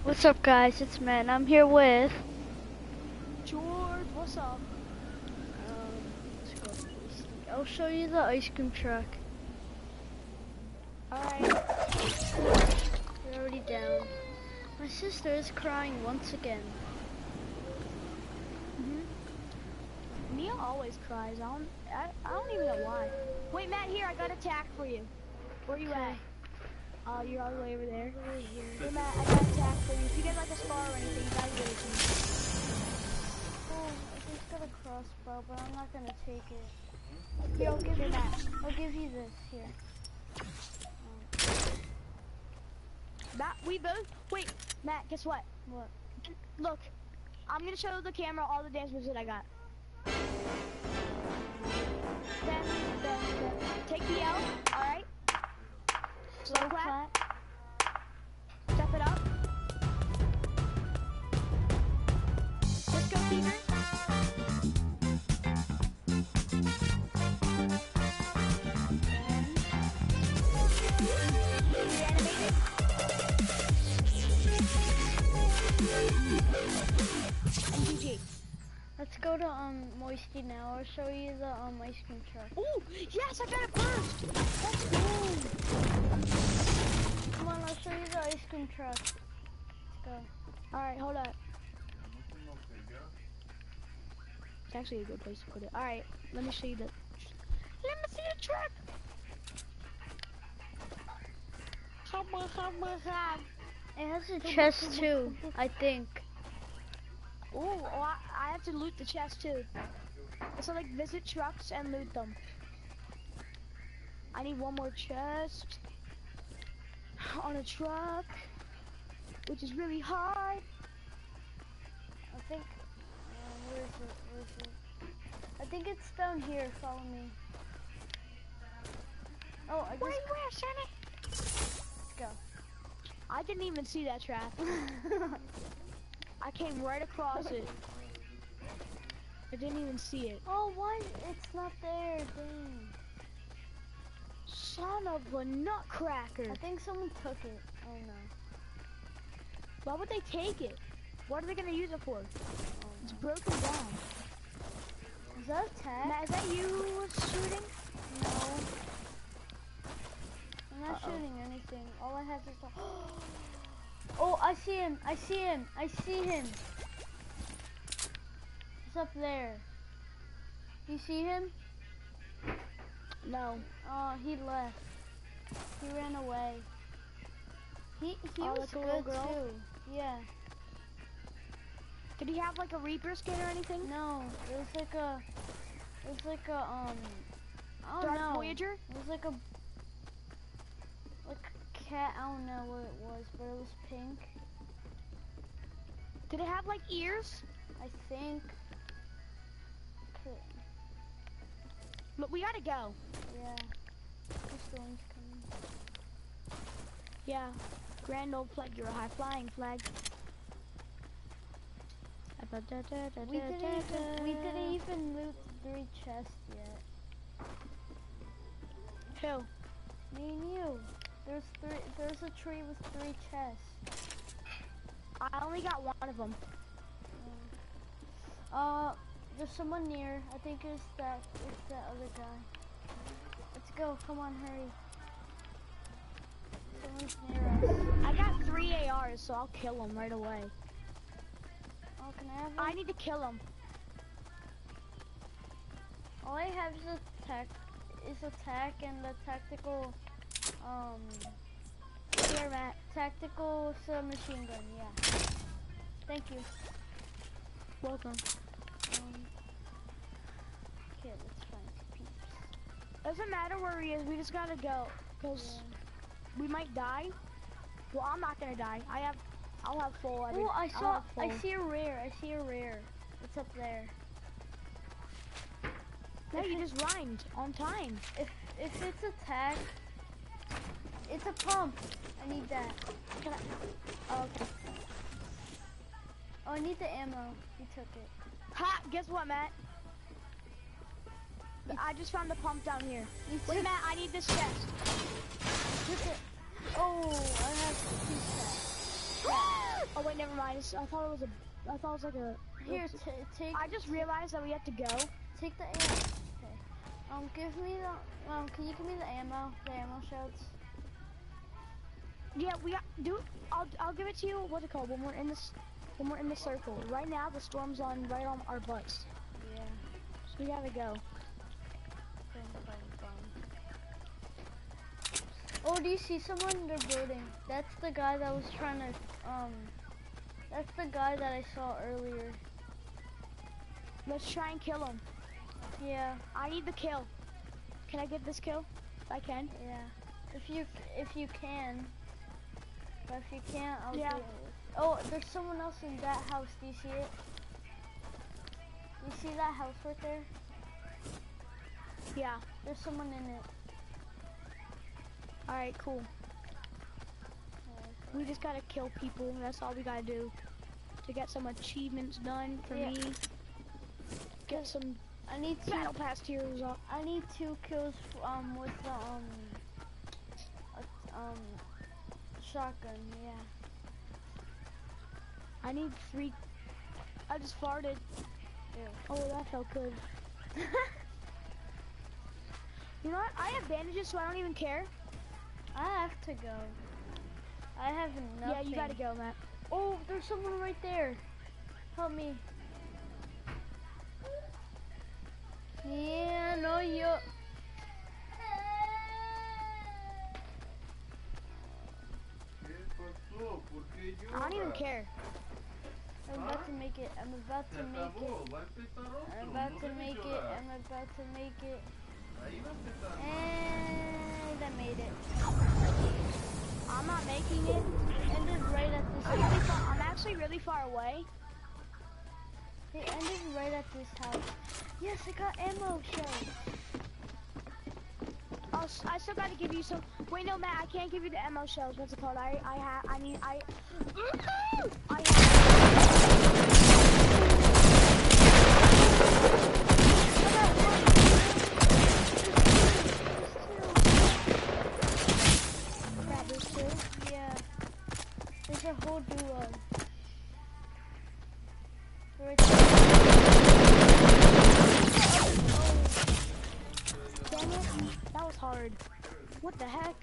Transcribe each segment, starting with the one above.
What's up, guys? It's Matt. I'm here with. George, what's up? Let's go. I'll show you the ice cream truck. Alright. We're already down. My sister is crying once again. Mia always cries. I don't even know why. Wait, Matt, here, I got a tack for you. Where you at? Oh, you're all the way over there. Right here. Hey, Matt, I got a tack for you. If you get like a spar or anything, you gotta give it to me. Oh, I just got a crossbow, but I'm not gonna take it. Here, I'll give you that. I'll give you this. Here. Matt, we both. Wait, Matt, guess what? What? Look, I'm gonna show the camera all the dance moves that I got. Then, take the L, alright? Slow clap. Step it up. Let's go, Peter. Reanimated. And GG. Let's go to Moisty now. I'll show you the ice cream truck. Ooh, yes, I got it first. Let's go. Come on, I'll show you the ice cream truck. Let's go. Alright, hold up. It's actually a good place to put it. Alright, let me show you the... Let me see the truck! It has a chest too, I think. Ooh, oh, I have to loot the chest too. So like visit trucks and loot them. I need one more chest on a truck, which is really hard. I think, where is it? I think it's down here, follow me. Oh, I just... Where, Sonny? Let's go. I didn't even see that trap. I came right across it. I didn't even see it. Oh, why? It's not there, dang. Son of a nutcracker. I think someone took it. Oh no. Why would they take it? What are they gonna use it for? Oh, It's no. broken down. Is that a tag? Matt, is that you shooting? No. I'm not shooting anything. All I have is a... Oh, I see him. I see him. I see him. He's up there. You see him? No. Oh, he left. He ran away. He Oh, was like a little good girl? too. Yeah. Did he have like a Reaper skin or anything? No, it was like a I don't Dark know. Voyager? It was like a cat. I don't know what it was, but it was pink. Did it have like ears? I think. Okay. Look, we gotta go. Yeah. The storm's coming. Yeah. Grand old flag, you're a high flying flag. We didn't even loot 3 chests yet. Who? Me and you. There's a tree with 3 chests. I only got one of them. There's someone near. I think it's that other guy. Let's go. Come on, hurry. Someone's near us. I got 3 ARs, so I'll kill them right away. Oh, can I have I one? need to kill them. All I have is a attack and the tactical, Here, Matt. tactical submachine gun. Yeah. Thank you. Welcome. Okay, let's find some peeps. Doesn't matter where he is, we just gotta go. Cause we might die. Well, I'm not gonna die. I'll have full. Oh, I see a rare. It's up there. No, you just rhymed on time. If it's attack, it's a pump. I need that. Can I? Oh, okay. Oh, I need the ammo. You took it. Ha! Guess what, Matt? I just found the pump down here. Wait, Matt, I need this chest. Took it. Oh, I have 2 chests. A Oh wait, never mind. I thought it was a. I thought it was like a. Here, take. I just realized that we have to go. Take the ammo. Okay. Give me the. Can you give me the ammo? The ammo shells. Yeah, do. I'll give it to you. What's it called? When we're in this. When we're in the circle. Right now, the storm's right on our butts. Yeah. So we gotta go. Oh, do you see someone in their building? That's the guy that was trying to, that's the guy that I saw earlier. Let's try and kill him. Yeah. I need the kill. Can I get this kill? If I can. Yeah. If you can. But if you can't, I'll yeah. do it. Oh, there's someone else in that house. Do you see it? You see that house right there? Yeah. There's someone in it. Alright, cool. We just gotta kill people. That's all we gotta do. To get some achievements done for me. Get some I need battle pass heroes up. I need 2 kills with the shotgun, yeah. I need 3. I just farted. Ew. Oh, that felt good. You know what? I have bandages, so I don't even care. I have to go. I have nothing. Yeah, you gotta go, Matt. Oh, there's someone right there. Help me. Yeah, no, you. I don't even care. I'm about to make it. I'm about to make it. I'm about to make it. I'm about to make it. And I made it. I'm not making it. Ended right at this house. I'm actually really far away. It ended right at this house. Yes, I got ammo shells. Oh, I still gotta give you some. Wait, no, Matt, I can't give you the ammo shells. What's it called? I Crap, there's 2? Yeah. There's a whole duo. Right Dang it, that was hard. What the heck?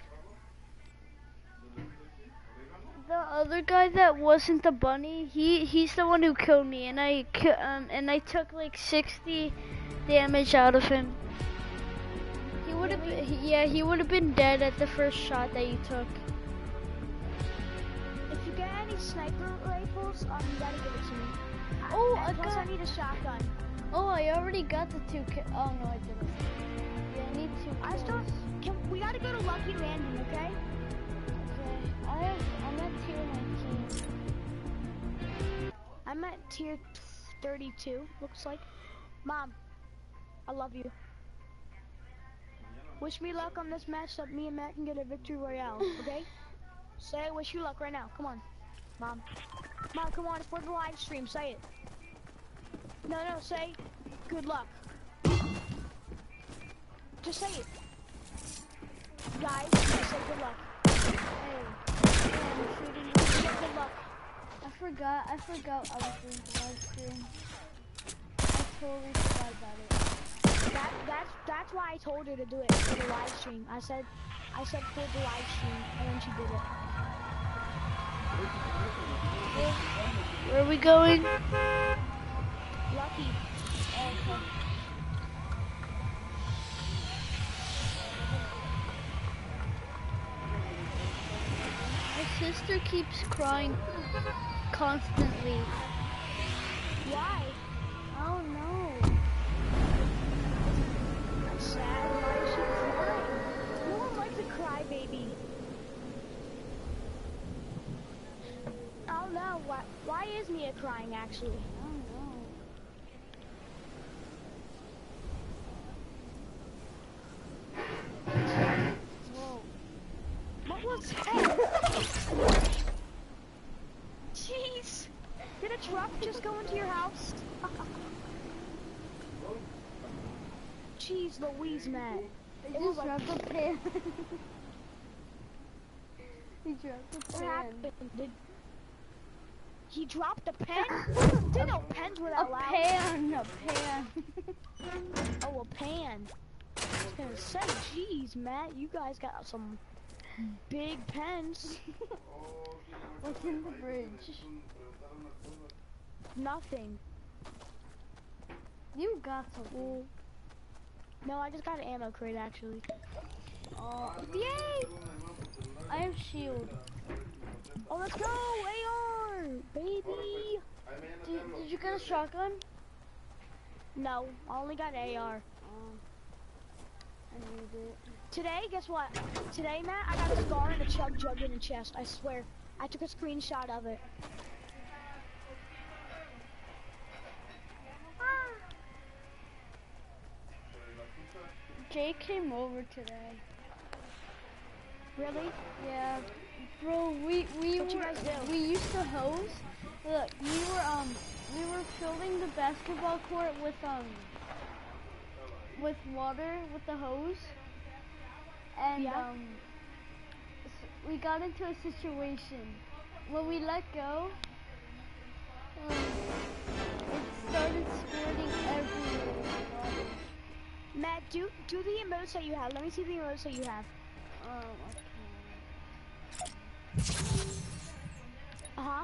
The other guy that wasn't the bunny, he's the one who killed me, and I took like 60 damage out of him. He would have he would have been dead at the first shot that you took. If you get any sniper rifles, you gotta give it to me. Plus I need a shotgun. Oh, I already got the 2 oh no, I didn't. Yeah, I need 2 kills. We gotta go to Lucky Landing, okay? Okay. I'm at tier 19. I'm at tier 32, looks like. Mom, I love you. Wish me luck on this match so me and Matt can get a victory royale, okay? Say I wish you luck right now. Come on, Mom. Mom, come on, it's for the live stream. Say it. No, say good luck. Just say it. Guys, just say good luck. Hey, I'm shooting. Say good luck. I forgot I was doing the live stream. I totally forgot about it. That's why I told her to do it for the live stream. I said for the live stream, and then she did it. Where are we going? Lucky. Okay. My sister keeps crying constantly. Why? I don't know. That's sad. Why is she crying? No one likes a crybaby. I don't know. Why is Mia crying, actually? I don't know. Whoa. What was that? Jeez. Did a truck just go into your house? Jeez Louise, Matt. I just dropped a pen. He dropped a What pen. happened? He dropped a pen? Didn't know pens were that loud. A pan. Oh, a pan. I was gonna say, jeez, Matt, you guys got some big pens. What's in the fridge? Nothing. You got something. No, I just got an ammo crate, actually. Oh, Yay! I have shield. Oh, let's go! AR! Baby! Did you get a shotgun? No, I only got AR. I need it. Today, guess what? Today, Matt, I got a scar and a chug jug in the chest. I swear. I took a screenshot of it. Jay came over today. Really? Yeah, bro. We What you guys do? we used to hose. Look, we were filling the basketball court with water with the hose, and Yeah. we got into a situation when we let go. It started squirting everywhere. Matt, do the emotes that you have. Let me see the emotes that you have. Okay. Uh-huh.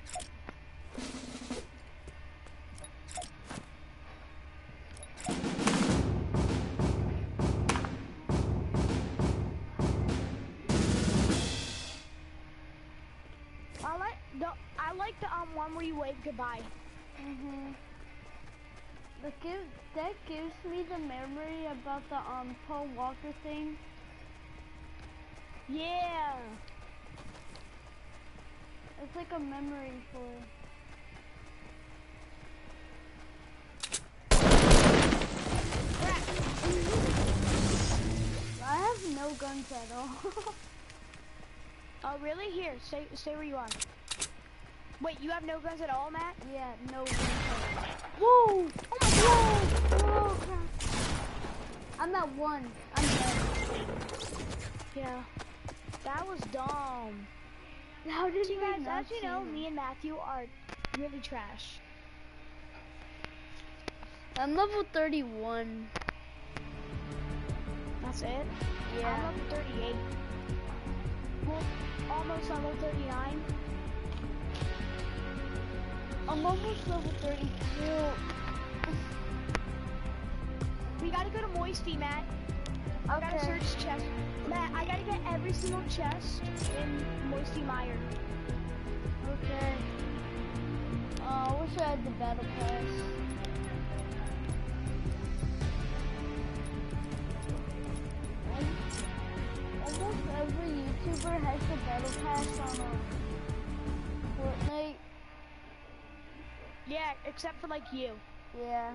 I like the one where you wave goodbye. That gives me the memory about the Paul Walker thing. Yeah. It's like a memory for. I have no guns at all. Oh really? Here, stay where you are. Wait, you have no guns at all, Matt? Yeah, no guns at all. Whoa! Oh my god! Whoa, crap. I'm at 1. I'm dead. Yeah. That was dumb. How did you guys, not as you see know, me? me and Matthew are really trash. I'm level 31. That's it? Yeah. I'm level 38. Well, almost level 39. I'm almost level 32. We gotta go to Moisty, Matt. I gotta search chest. Matt, I gotta get every single chest in Moisty Mire. Okay. I wish I had the battle pass. Almost every YouTuber has the battle pass on Fortnite. Yeah, except for like you. Yeah.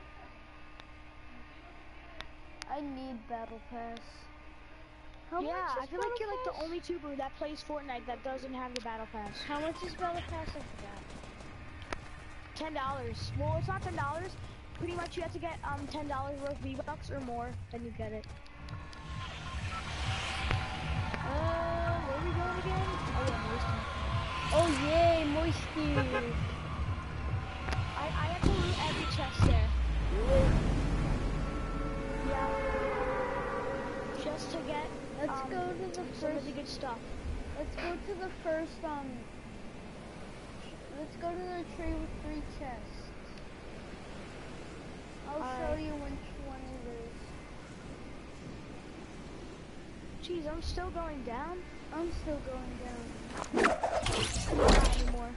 I need battle pass. How much is I feel like you're like battle the only tuber that plays Fortnite that doesn't have the battle pass. How much is battle pass? I forgot. $10. Well, it's not $10. Pretty much you have to get $10 worth of V-Bucks or more, then you get it. Where are we going again? Oh yeah, Moisty. Oh yay, Moisty. I have to loot every chest there. Yeah. Just to get Let's go to the some first. really good stuff. Let's go to the first Let's go to the tree with 3 chests. I'll show you which one it is. Jeez, I'm still going down. I'm still going down. Not anymore.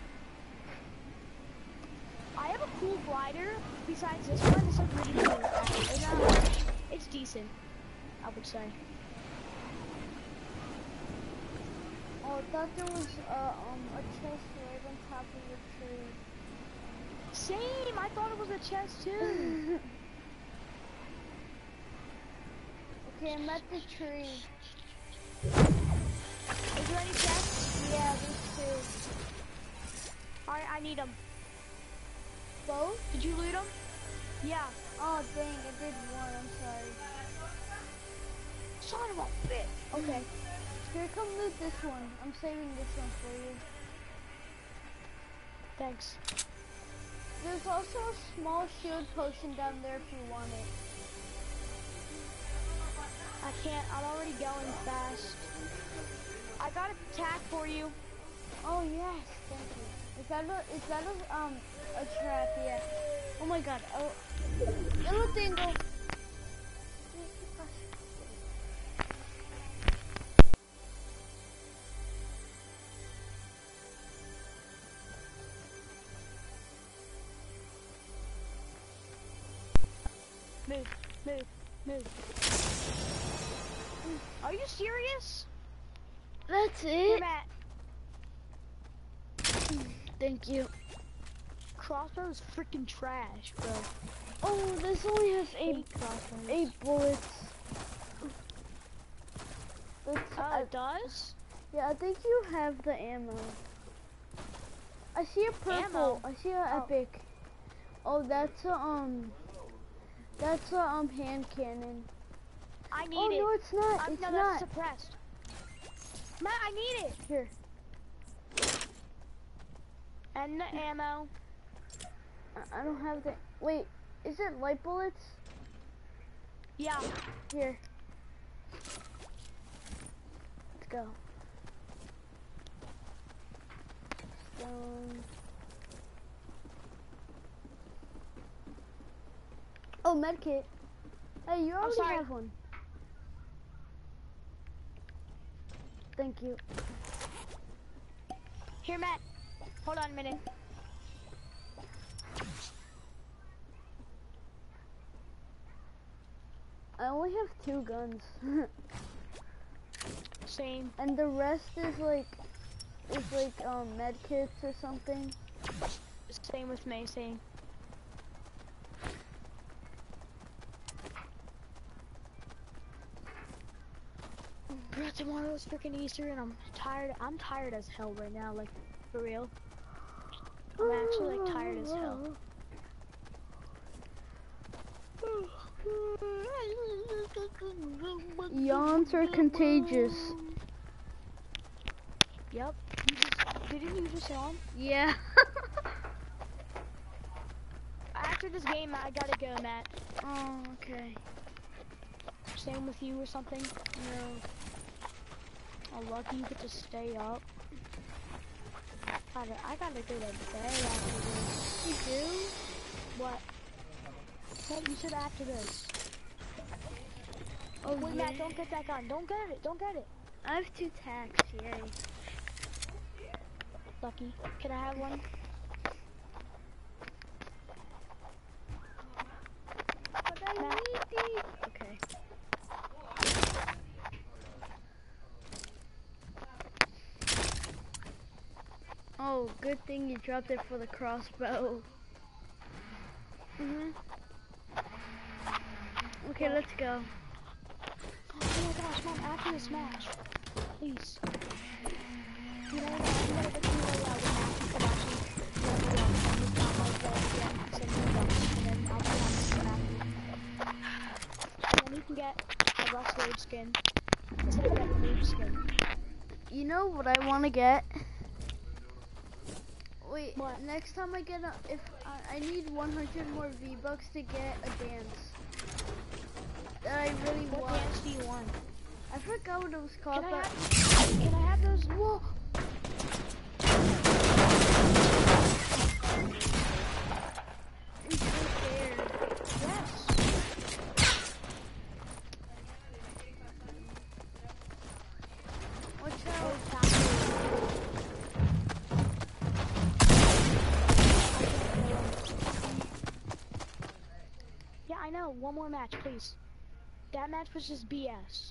I have a cool glider besides this one. It's like really cool. It's decent, I would say. Oh, I thought there was a chest right on top of the tree. Same. I thought it was a chest too. Okay, I'm at the tree. Is there any chests? Yeah, there's 2. Alright, I need them. Both? Did you loot them? Yeah. Oh dang, I did 1. I'm sorry. Son of a bitch. Okay. Here, come loot this one. I'm saving this one for you. Thanks. There's also a small shield potion down there if you want it. I can't. I'm already going fast. I got a tag for you. Oh yes, thank you. Is that a trap? Yeah. Oh my god. Oh, little dingle. Move. Are you serious? That's it. Here, Matt. Thank you. Crossbow's freaking trash, bro. Oh, this only has eight bullets. It does? Yeah, I think you have the ammo. I see a purple. Ammo? I see a epic. Oh, that's a hand cannon. I need oh it. no, it's not. It's no, not. that's suppressed. Matt, I need it. Here. And the ammo. I don't have the. Wait, is it light bullets? Yeah. Here. Let's go. Stone. Oh, medkit. Hey, you already have one. Thank you. Here, Matt. Hold on a minute. I only have 2 guns. Same. And the rest is like med kits or something. Same with me, same. Bro, tomorrow's freaking Easter and I'm tired as hell right now, like, for real. I'm actually like tired as hell. Yawns are contagious. Yep. Didn't you just yawn? Yeah. After this game, I gotta go, Matt. Oh, okay. Same with you or something? No. Oh, lucky you get to stay up. I gotta go to bed after this. You do? What? What? You said after this. Oh, wait, yeah. Matt, don't get that gun. Don't get it. Don't get it. I have 2 tags, yay. Lucky. Can I have one? But I need these. Okay. Oh, good thing you dropped it for the crossbow. Okay, let's go. Oh my gosh, Mom, after this match, please. You know what? I'm gonna get you a match you can actually let me and just not like that again. Send me guns, and then I'll be on this one after. And then you can get a Rust Rage skin. Instead of getting the Rage skin. You know what I want to get? Wait, what? Next time I get if I need 100 more V-Bucks to get a dance that I really want. What dance do you want? I forgot what it was called, Can I have those? Whoa! It's right there. Yes. Watch out. Yeah, I know. One more match, please. That match was just BS.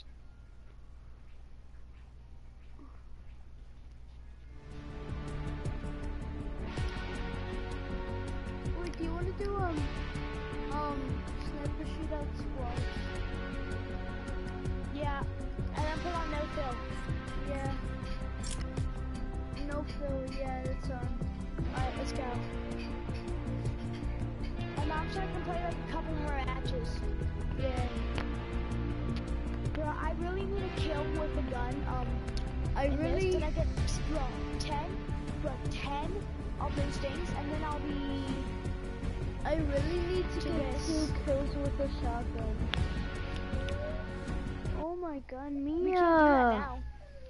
Wait, do you want to do sniper shootout squads? Yeah, and then put on no fill. Yeah. No fill, yeah, it's Alright, let's go. And I'm sure I can play like a couple more matches. yeah. Bro, I really need a kill with a gun. I really Did I get bro, 10? Bro, 10 I'll play Stings, and then I'll be... I really need to To get this. 2 kills with a shotgun. Oh my god, Mia! We can't do that now.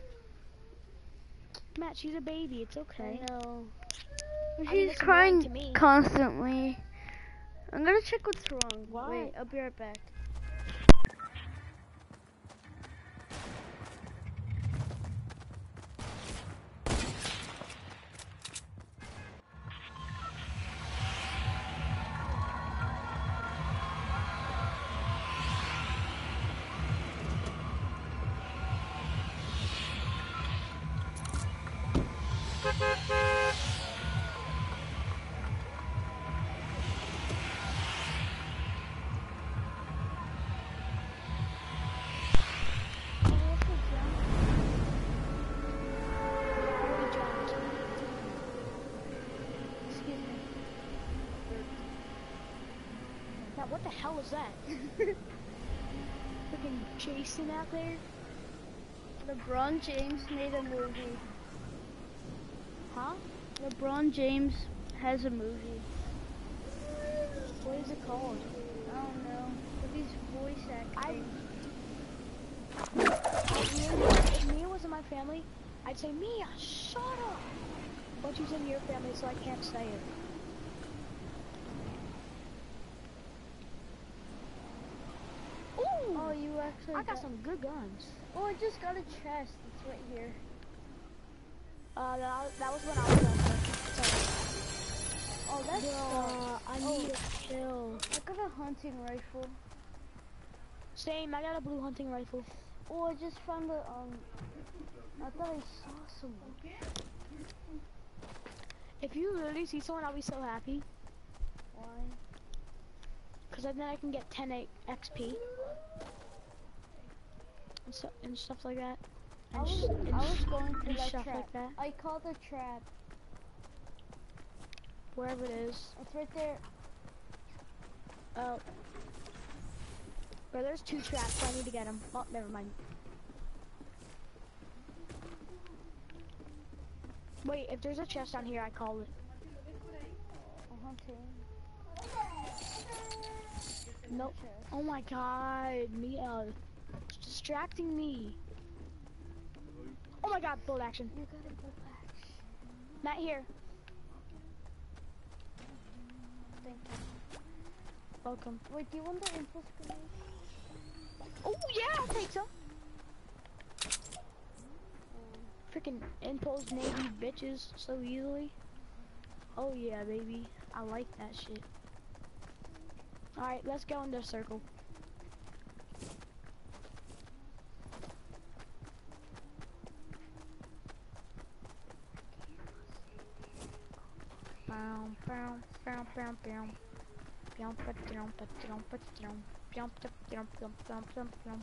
Matt, she's a baby. It's okay. I know. I mean, She's it's annoying to crying me. constantly. I'm gonna check what's wrong. Why? Wait, I'll be right back. Already jumped. Excuse me. Matt, what the hell is that? Freaking Jason out there? LeBron James made a movie. Huh? LeBron James has a movie. What is it called? I don't know. But he's voice acting. If Mia was in my family, I'd say, Mia, shut up! But she's in your family, so I can't say it. Ooh! Oh, you actually I got some good guns. Oh, I just got a chest. It's right here. That was when I was sorry. Oh, that's I need a kill. I got a hunting rifle. Same, I got a blue hunting rifle. Oh, I just found a, I thought I saw someone. If you literally see someone, I'll be so happy. Why? Because then I can get 10 XP. And stuff like that. I was going through and that stuff trap. like that. I called a trap. Wherever it is. It's right there. Oh. Bro, there's 2 traps, so I need to get them. Oh, never mind. Wait, if there's a chest down here, I call it. I'm hunting. Nope. Oh my god, Mia. It's distracting me. Oh my god, bolt action. You gotta go back. Matt, here. Thank you. Welcome. Wait, do you want the impulse grenade? Oh yeah, I'll take some. Freaking impulse navy bitches so easily. Oh yeah, baby. I like that shit. Alright, let's go in the circle. Bow, bow, bow, bow, bow. Bow, ba, down, ba, down, ba, down. Bow, ba, down, bow, bow, bow, bow.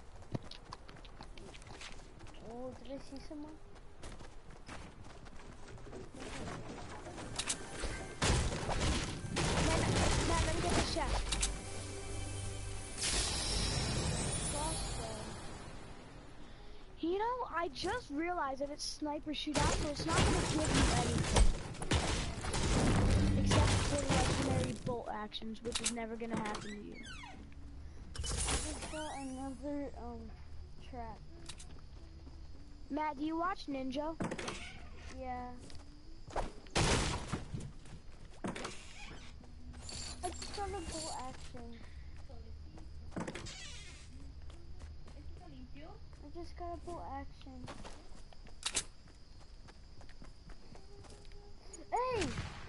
Oh, did I see someone? Matt, let me get this chest. You know, I just realized that it's sniper shootout, so it's not gonna give you anything. Except for legendary bolt actions, which is never gonna happen to you. I just got another, trap. Matt, do you watch Ninja? Yeah. I just got a bolt action. I just got a bolt action. Hey!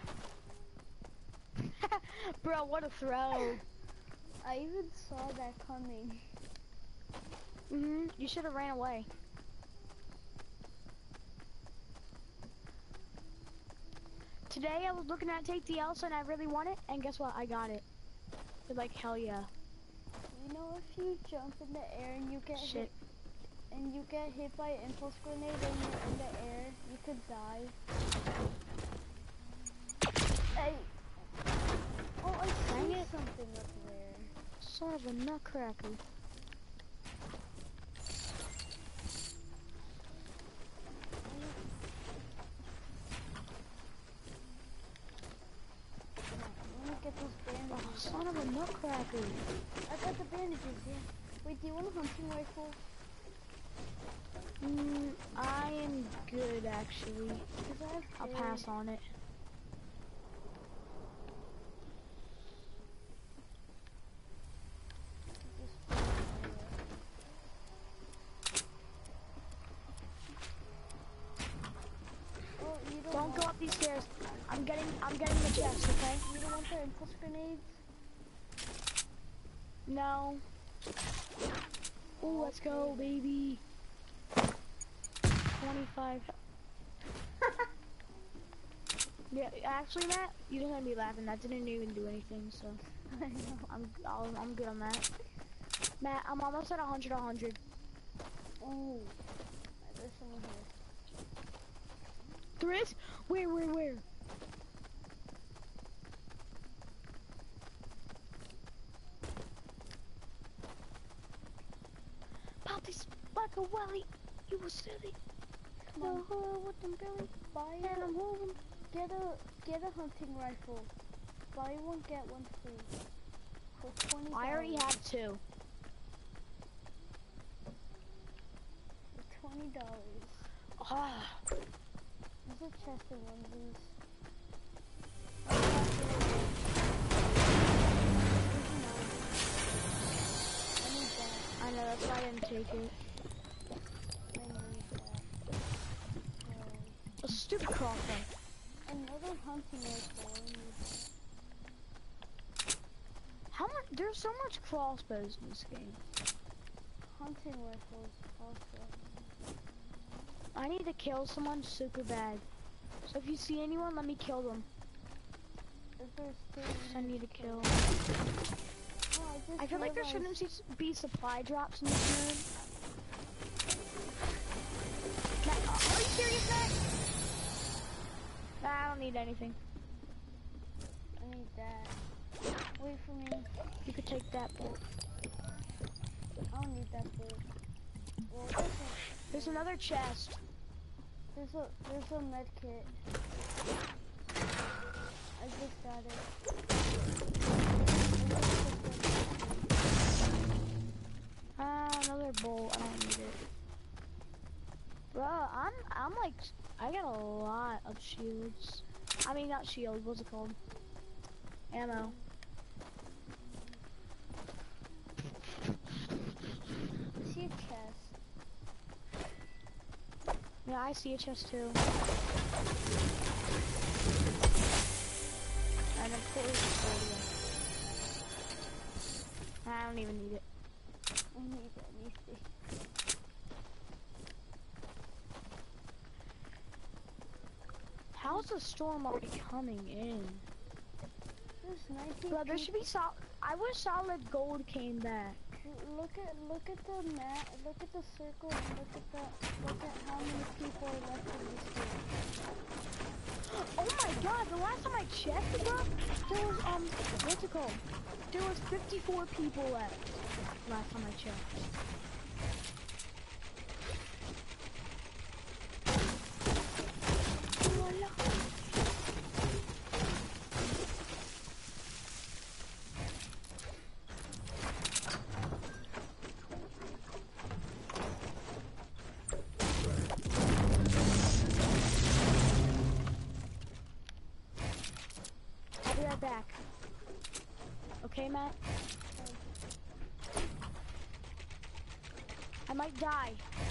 Bro, what a throw. I even saw that coming. You should have ran away. Today I was looking at Take the Elsa and I really want it, and guess what? I got it. They're like, hell yeah. You know, if you jump in the air and you get hit, and you get hit by an impulse grenade and you're in the air, you could die. Hey! Oh, I see something up there. Son of a nutcracker. nutcracker. I got the bandages, yeah. Wait, do you want a hunting rifle? I am good actually. I'll pass on it. Oh, you don't go up these stairs. I'm getting the chest, okay? You don't want the impulse grenades? No. Oh, let's go, baby. 25. Yeah, actually, Matt, you don't have to be laughing. That didn't even do anything, so I know. I'm good on that. Matt, I'm almost at 100. Oh, there's someone here. There is? Where? Pop this like a wally. You were silly. Come on. With them belly. Buy it. Get a hunting rifle. Buy one, get one free. For $20. I already have 2. For $20. Ah. There's a chest in one of these. I need that. I know, that's why I didn't take it. I need that. A stupid crossbow. Another hunting rifle. I need that. How much? There's so much crossbows in this game. Hunting rifles also. I need to kill someone super bad. So if you see anyone, let me kill them. If there's 2, I need to kill. Oh, I feel like there shouldn't be supply drops in this mode. Matt, are you serious, Matt? Nah, I don't need anything. I need that. Wait for me. You could take that bolt. I don't need that bolt. Well, There's another chest. There's a med kit. I just got it. Another bolt. I don't need it. Bruh, I'm like, I got a lot of shields. I mean, not shields. What's it called? Ammo. I see a chest. Yeah, I see a chest too. And of course, I don't even need it. I need anything. How's the storm already coming in? There's 19 Bro, there should be I wish solid gold came back. Look at the map. Look at the circle and look at how many people are left in this game. Oh my god, the last time I checked, bro, there was what's it called? There was 54 people left. Last time I checked. I'll be right back. Okay, Matt? I might die.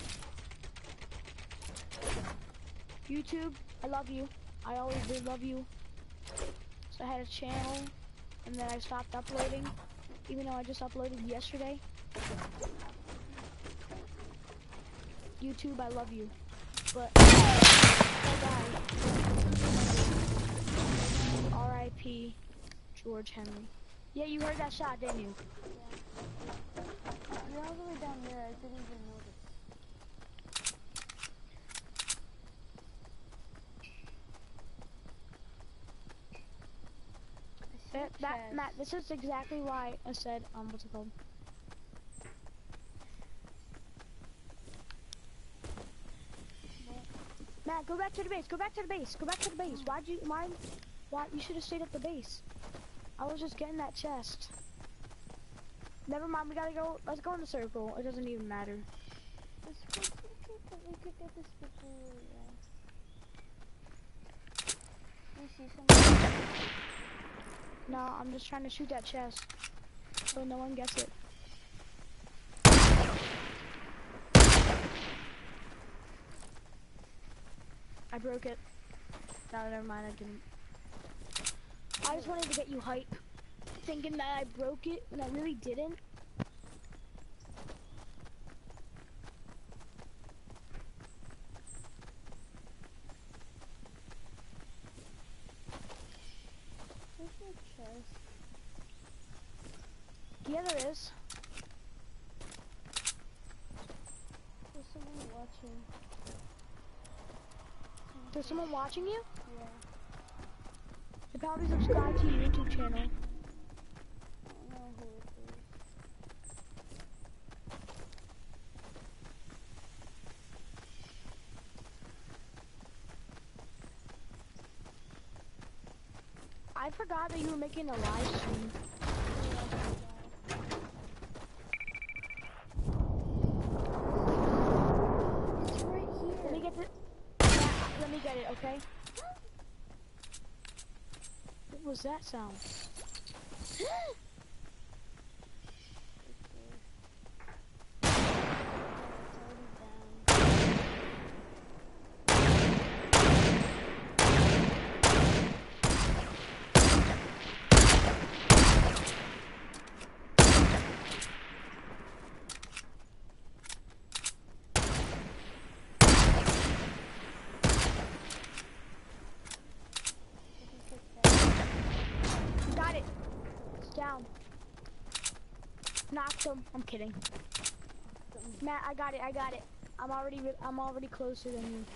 YouTube, I love you. I always did love you. So I had a channel, and then I stopped uploading, even though I just uploaded yesterday. YouTube, I love you. But, I died. R.I.P. George Henry. Yeah, you heard that shot, didn't you? Yeah. You're all the way down there. I didn't even notice. Matt, this is exactly why I said, what's it called? Matt, go back to the base. Go back to the base. Go back to the base. Why? You should have stayed at the base. I was just getting that chest. Never mind, we gotta go. Let's go in the circle. It doesn't even matter. We could get this picture. You see something? No, I'm just trying to shoot that chest so no one gets it. I broke it. No, never mind, I didn't. I just wanted to get you hype, thinking that I broke it when I really didn't. Where's your chest? Yeah, there is. There's someone watching. There's someone watching you? Yeah. They probably subscribe to your YouTube channel. I don't know who it is. I forgot that you were making a live stream. It's right here. Let me get it. Yeah, let me get it, okay? What was that sound? Got it. It's down. Knocked him. I'm kidding. Matt, I got it. I got it. I'm already closer than you.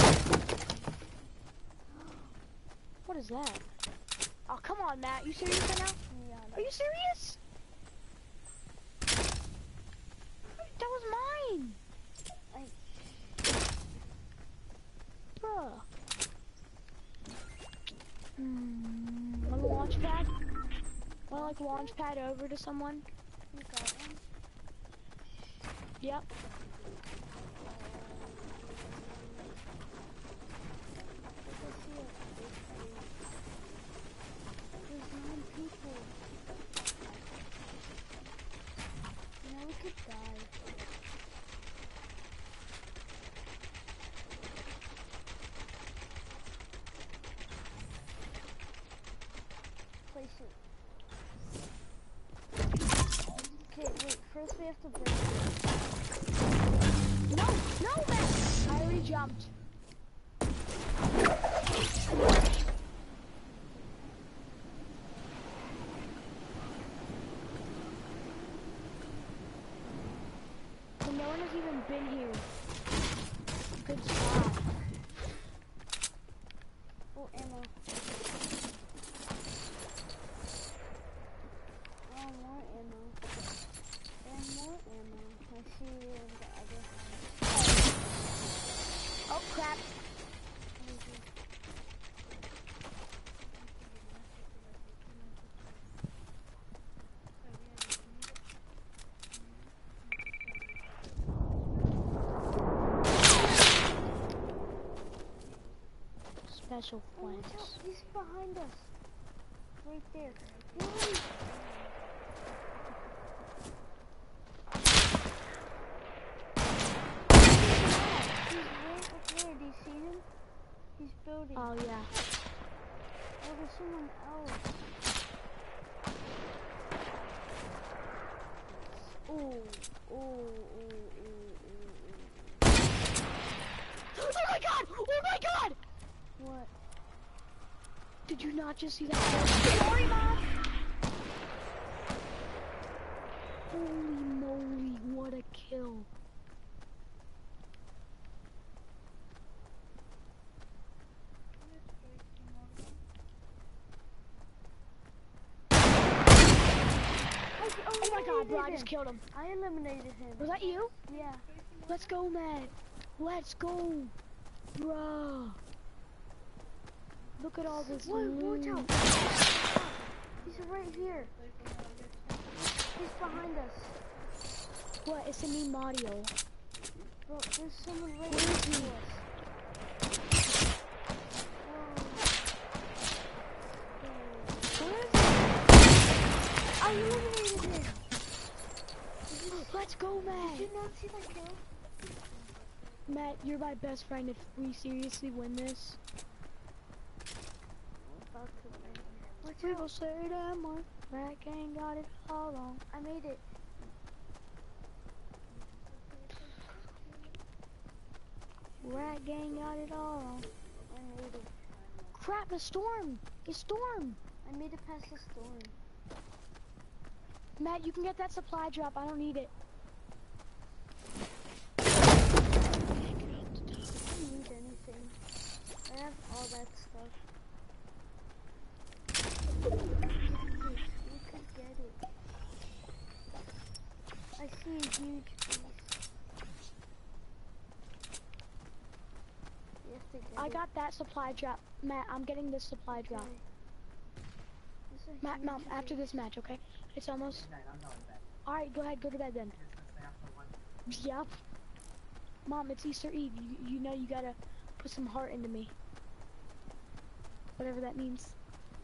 What is that? Oh, come on, Matt. You serious right now? Yeah, Are you serious? That was mine. Bruh. Want a launch pad? Want like launch pad over to someone? You got one? Yep. There's 9 people. Now we could die. Place it. Okay, wait. First we have to break it. No, no, man! I already jumped. And no one has even been here. Good spot. Oh, ammo. Oh, more ammo. And more ammo. I see you in the other house. Oh, crap. Special Oh, watch points. out. He's behind us. Right there. Hurry. He's right up there. Do you see him? He's building. Oh, yeah. Oh, there's someone else. Oh, oh, oh, oh, Oh my god! Oh my god! oh. What? Did you not just see that? Sorry, Mom! Holy moly, what a kill. Oh my god, bro, I just killed him. I eliminated him. Was that you? Yeah. Let's go, Matt. Let's go. Bruh. Look at all this Whoa, loot. watch out. He's right here. He's behind us. What? It's a me Mario. Bro, there's someone right Where is next to he? us. Whoa. Where is he? I eliminated him. Let's go, Matt. Did you not see that kill? Matt, you're my best friend if we seriously win this. About to win. Watch We out. will say that more. Matt ain't got it all wrong. I made it. Rat gang got it all wrong. I made it. Crap, a storm! A storm! I made it past the storm. Matt, you can get that supply drop. I don't need it. I don't need anything. I have all that stuff. You could get it. I see a huge piece. You have to get I it. got that supply drop. Matt, I'm getting this supply drop. Okay. This is a Matt, huge Mom, after piece. this match, okay? It's almost... Alright, go ahead, go to bed then. Yep. Mom, it's Easter Eve. You know you gotta put some heart into me. Whatever that means.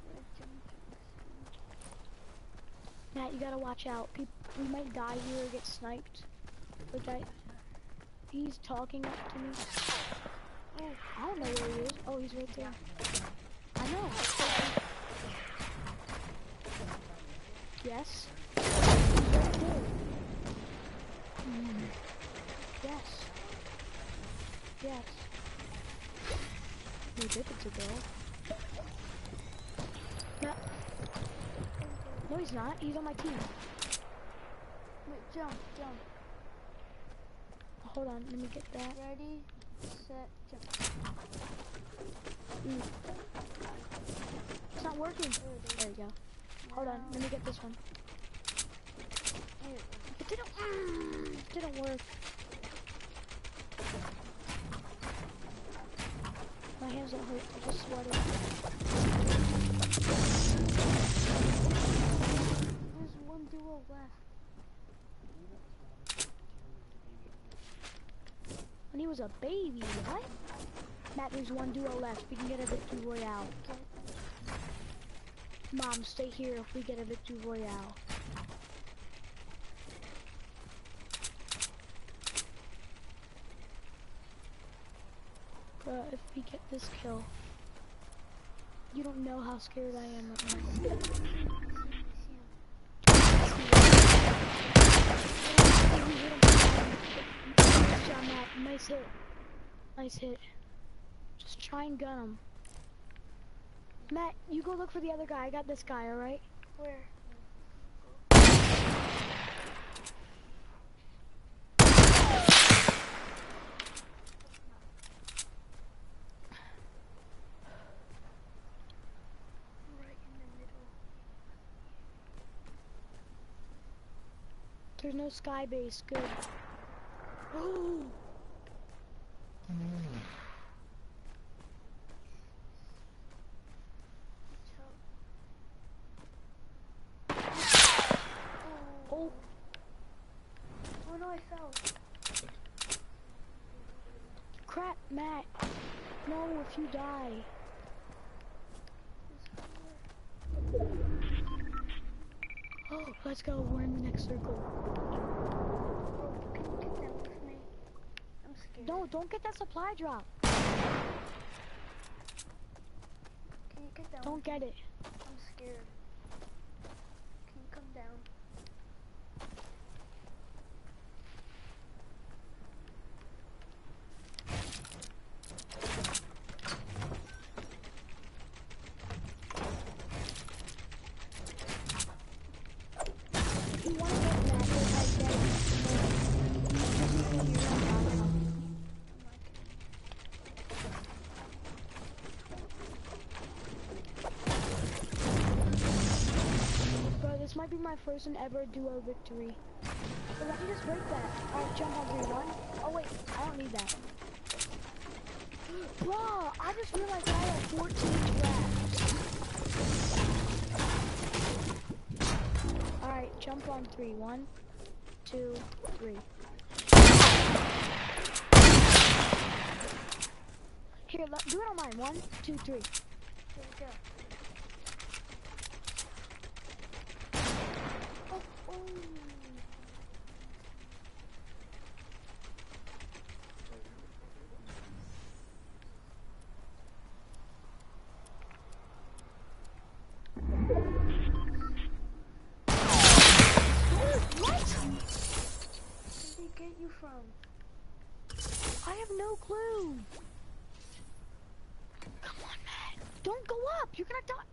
Matt, you gotta watch out. We might die here or get sniped. Like he's talking up to me. Oh, I don't know where he is. Oh, he's right there. I know. Yes. He's right there. Yes. Yes. Maybe if it's a girl. No. No, he's not. He's on my team. Wait, jump. Hold on, let me get that. Ready, set, jump. It's not working. There we go. Hold on, let me get this one. It didn't work. My hands don't hurt, I'm just sweating. There's one duo left. When he was a baby, what? Matt, there's one duo left. We can get a victory royale. Mom, stay here if we get a victory royale. But if we get this kill, you don't know how scared I am right now. Nice job, Matt. Nice hit. Nice hit. Just try and gun him. Matt, you go look for the other guy. I got this guy, alright? Where? Right in the middle. There's no sky base. Good. Oh! Oh! Oh no, I fell. Crap, Matt. No, if you die. Oh, let's go. We're in the next circle. Oh, can you get that with me? I'm scared. No, don't get that supply drop. Can you get that? Don't get it. I'm scared. Can you come down? If you want to get that, go ahead and get it. Bro, this might be my first and ever duo victory. But let me just break that. Alright, jump on 3, 1. Oh wait, I don't need that. Bro, I just realized I have 14 traps. jump on 3. 1, 2, 3. Here, do it on mine. 1, 2, 3. Here we go. Oh. What? Where did they get you from? I have no clue. Come on, Matt. Don't go up. You're gonna die.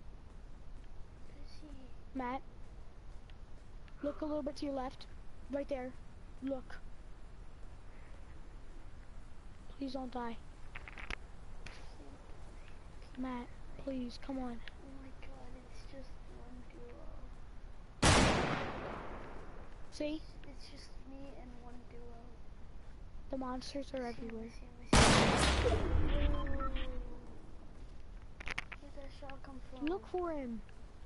Is he? Matt, look a little bit to your left. Right there. Look. Please don't die. Matt, please, come on. Oh my god, it's just one duo. See? It's just me and one duo. The monsters are everywhere. Where'd that shot come from? Look for him.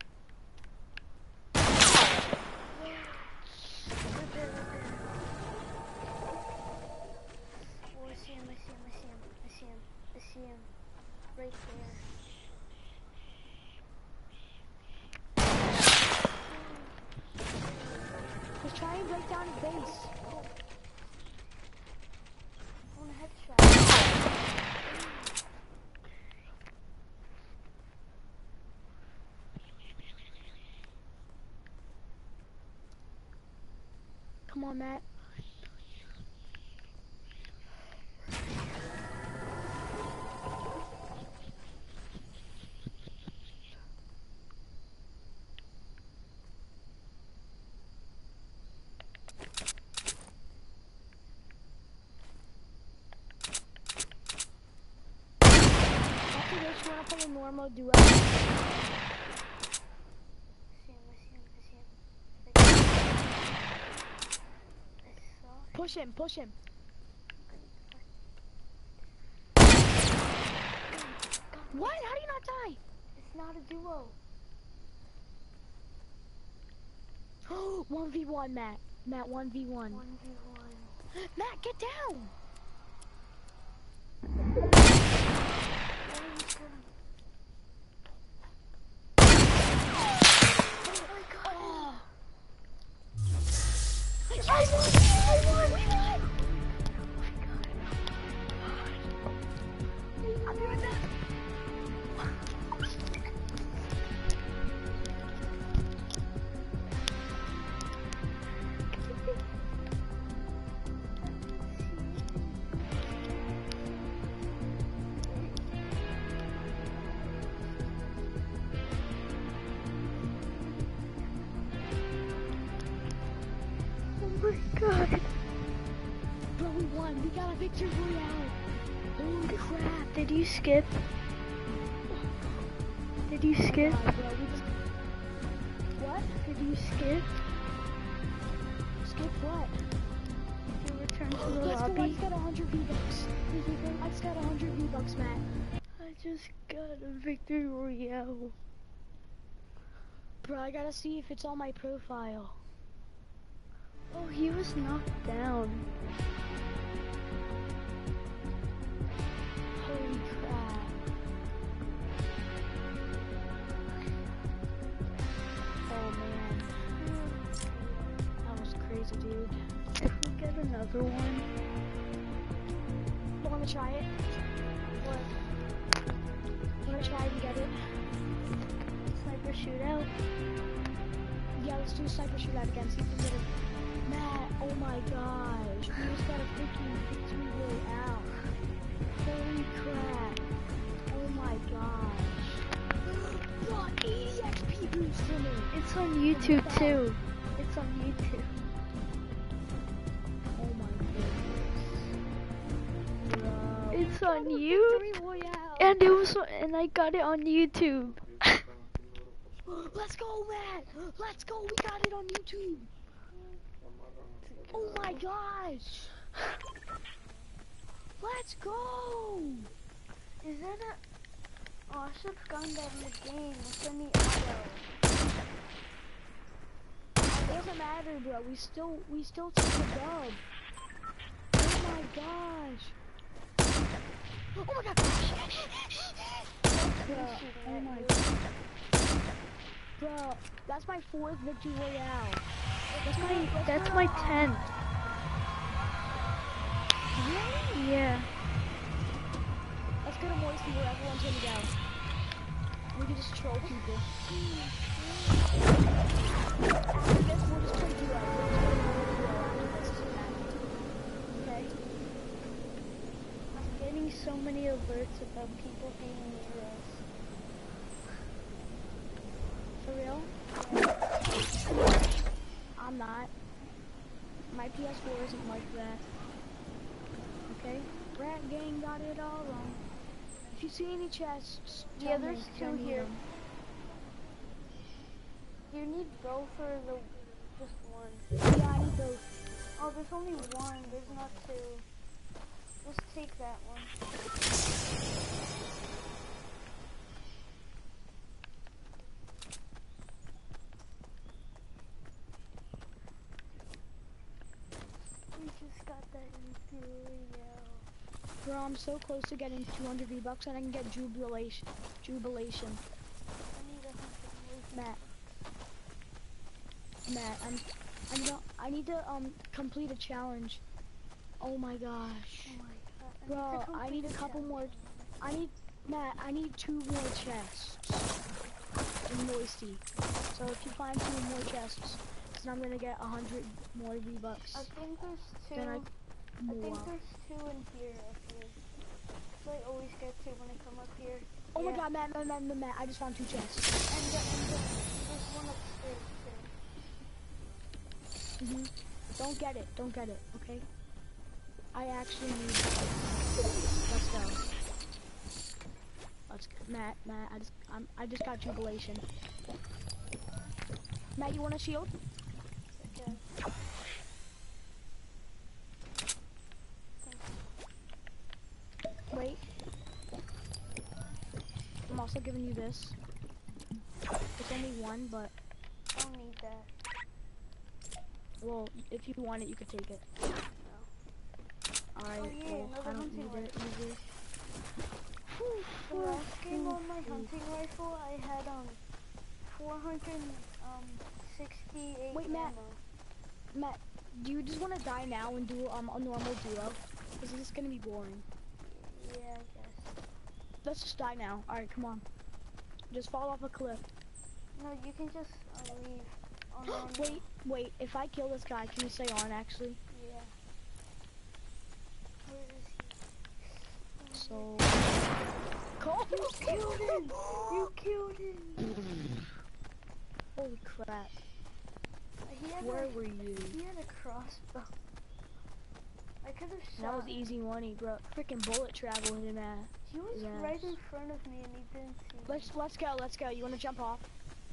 Right there. Oh, I see him. I see him. Right there. Just try and break down his base. On a headshot. Come on, Matt. After this, you wanna play a normal duo? I see him. I saw him. Push him. What? How do you not die? It's not a duo. 1v1, Matt. Matt, 1v1. 1v1. Matt, get down! Oh, he's gonna... Oh my god. I won! We won! I'm doing that. Oh my god. Bro, we won. We got a victory royale. Holy crap. Did you skip? Did you skip? Bro, we just... What? Did you skip? Skip what? Did you return to the Let's go. I lobby? just got 100 V-Bucks. I just got 100 V-Bucks, Matt. I just got a victory royale. Bro, I gotta see if it's on my profile. Oh, he was knocked down. Holy crap. Oh man. That was crazy, dude. If we get another one. You wanna try it? What? You wanna try and get it? Sniper shootout. Yeah, let's do a sniper shootout again. See if we can get it. Matt, oh my gosh. We just got a freaking victory royale. Holy crap. Oh my gosh. Got 80 XP boost from it. It's on YouTube too. It's on YouTube. Oh my goodness. Bro. It's on you. Victory royale. And it was, and I got it on YouTube. Let's go, Matt. Let's go. We got it on YouTube. Oh my gosh. Let's go. Is that a awesome gun that in the game? It's in the auto. doesn't matter, bro. We still take the dub. Oh my gosh. Oh my god. Bro, oh my god. Bro, that's my 4th victory royale. That's my 10th. Really? Yeah. Let's go to Moisty where everyone's gonna go. We can just troll people. After this, we'll just play duo. We'll just play normal duo after this. Okay? I'm getting so many alerts about people being near us. For real? I'm not. My PS4 isn't like that. Okay? Rat Gang got it all wrong. If you see any chests, Yeah, tell me, there's 2 I need here. them. Do you need both or just one? Yeah, I need both. Oh, there's only one. There's not 2. Just take that one. We just got that Imperial. Bro, I'm so close to getting 200 V-Bucks and I can get Jubilation. I need 100 more. Matt, I need to complete a challenge. Oh my gosh. Oh my god. Bro, I need a couple more. Matt, I need 2 more chests in Moisty. So if you find 2 more chests, then I'm gonna get 100 more V-Bucks. I think there's 2. Then I think there's 2 in here actually. So I always get 2 when I come up here. Oh my god, Matt, I just found 2 chests. And there's one upstairs too. Don't get it, okay? I actually need it. Let's go. Matt, I just got Jubilation. Matt, you want a shield? Okay. Wait. I'm also giving you this. It's only 1, but... I don't need that. Well, if you want it, you could take it. No. Alright, Oh, yeah, well, another I don't hunting need it either. The last game on my hunting rifle, I had 468 Wait, Matt. ammo. Matt, do you just want to die now and do a normal duo? Because this is going to be boring. Yeah, I guess. Let's just die now. Alright, come on. Just fall off a cliff. No, you can just leave. Oh, no, no. Wait, if I kill this guy, can you stay on actually? Yeah. Where is he? So... Cole, you killed him! You killed him! Holy crap. Where were you? He had a crossbow. I could have shot That was him. easy money, bro. Freaking bullet travel in that. He was Yes. right in front of me and he didn't see me. Let's go. You wanna jump off?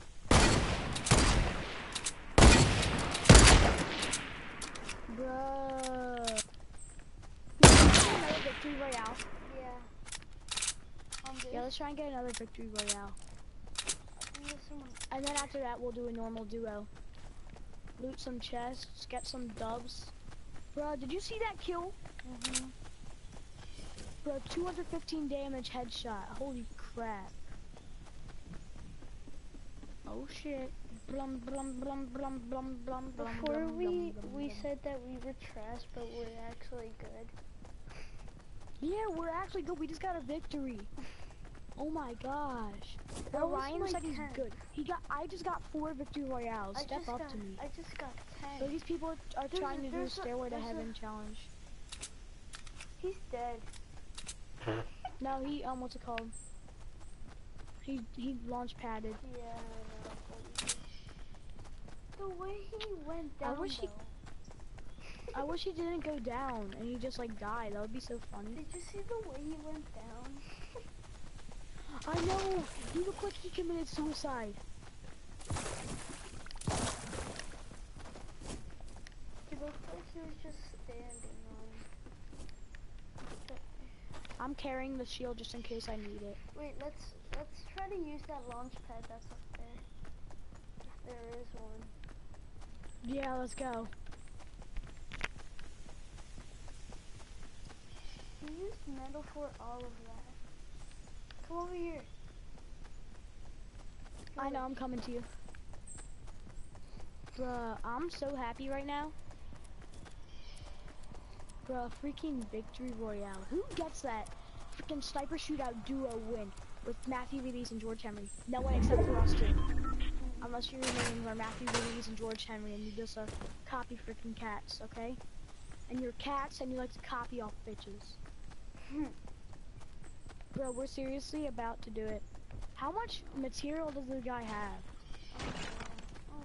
Bro. Another victory royale. Yeah. Yeah, let's try and get another victory royale. And then after that, we'll do a normal duo. Loot some chests, get some dubs. Bro, did you see that kill? Bro, 215 damage headshot. Holy crap. Oh shit. Blum blum blum blum blum blum blum. Before blum, we blum, blum, blum. said that we were trash, but we're actually good. Yeah, we're actually good. We just got a victory. Oh my gosh. That Bro, was Ryan my said he's 10. good. I just got 4 victory royales. Step up to me. I just got 10. So these people are trying to do a Stairway to Heaven challenge. He's dead. No, he what's it called? He launch padded. Yeah, I know. The way he went down, I wish he didn't go down and he just like died. That would be so funny. Did you see the way he went down? I know. He looked like he committed suicide. He looked like he was just standing on. I'm carrying the shield just in case I need it. Wait, let's try to use that launch pad that's up there. If there is one. Yeah, let's go. You used metal for all of that. Come over here. I know, I'm coming to you. Bruh, I'm so happy right now. Bruh, freaking Victory Royale. Who gets that freaking sniper shootout duo win with Matthew Reeves and George Henry? No one except for us two. Unless your names are Matthew Reeves and George Henry and you just copy freaking cats, okay? And you're cats and you like to copy off bitches. Bro, we're seriously about to do it. How much material does the guy have? Oh,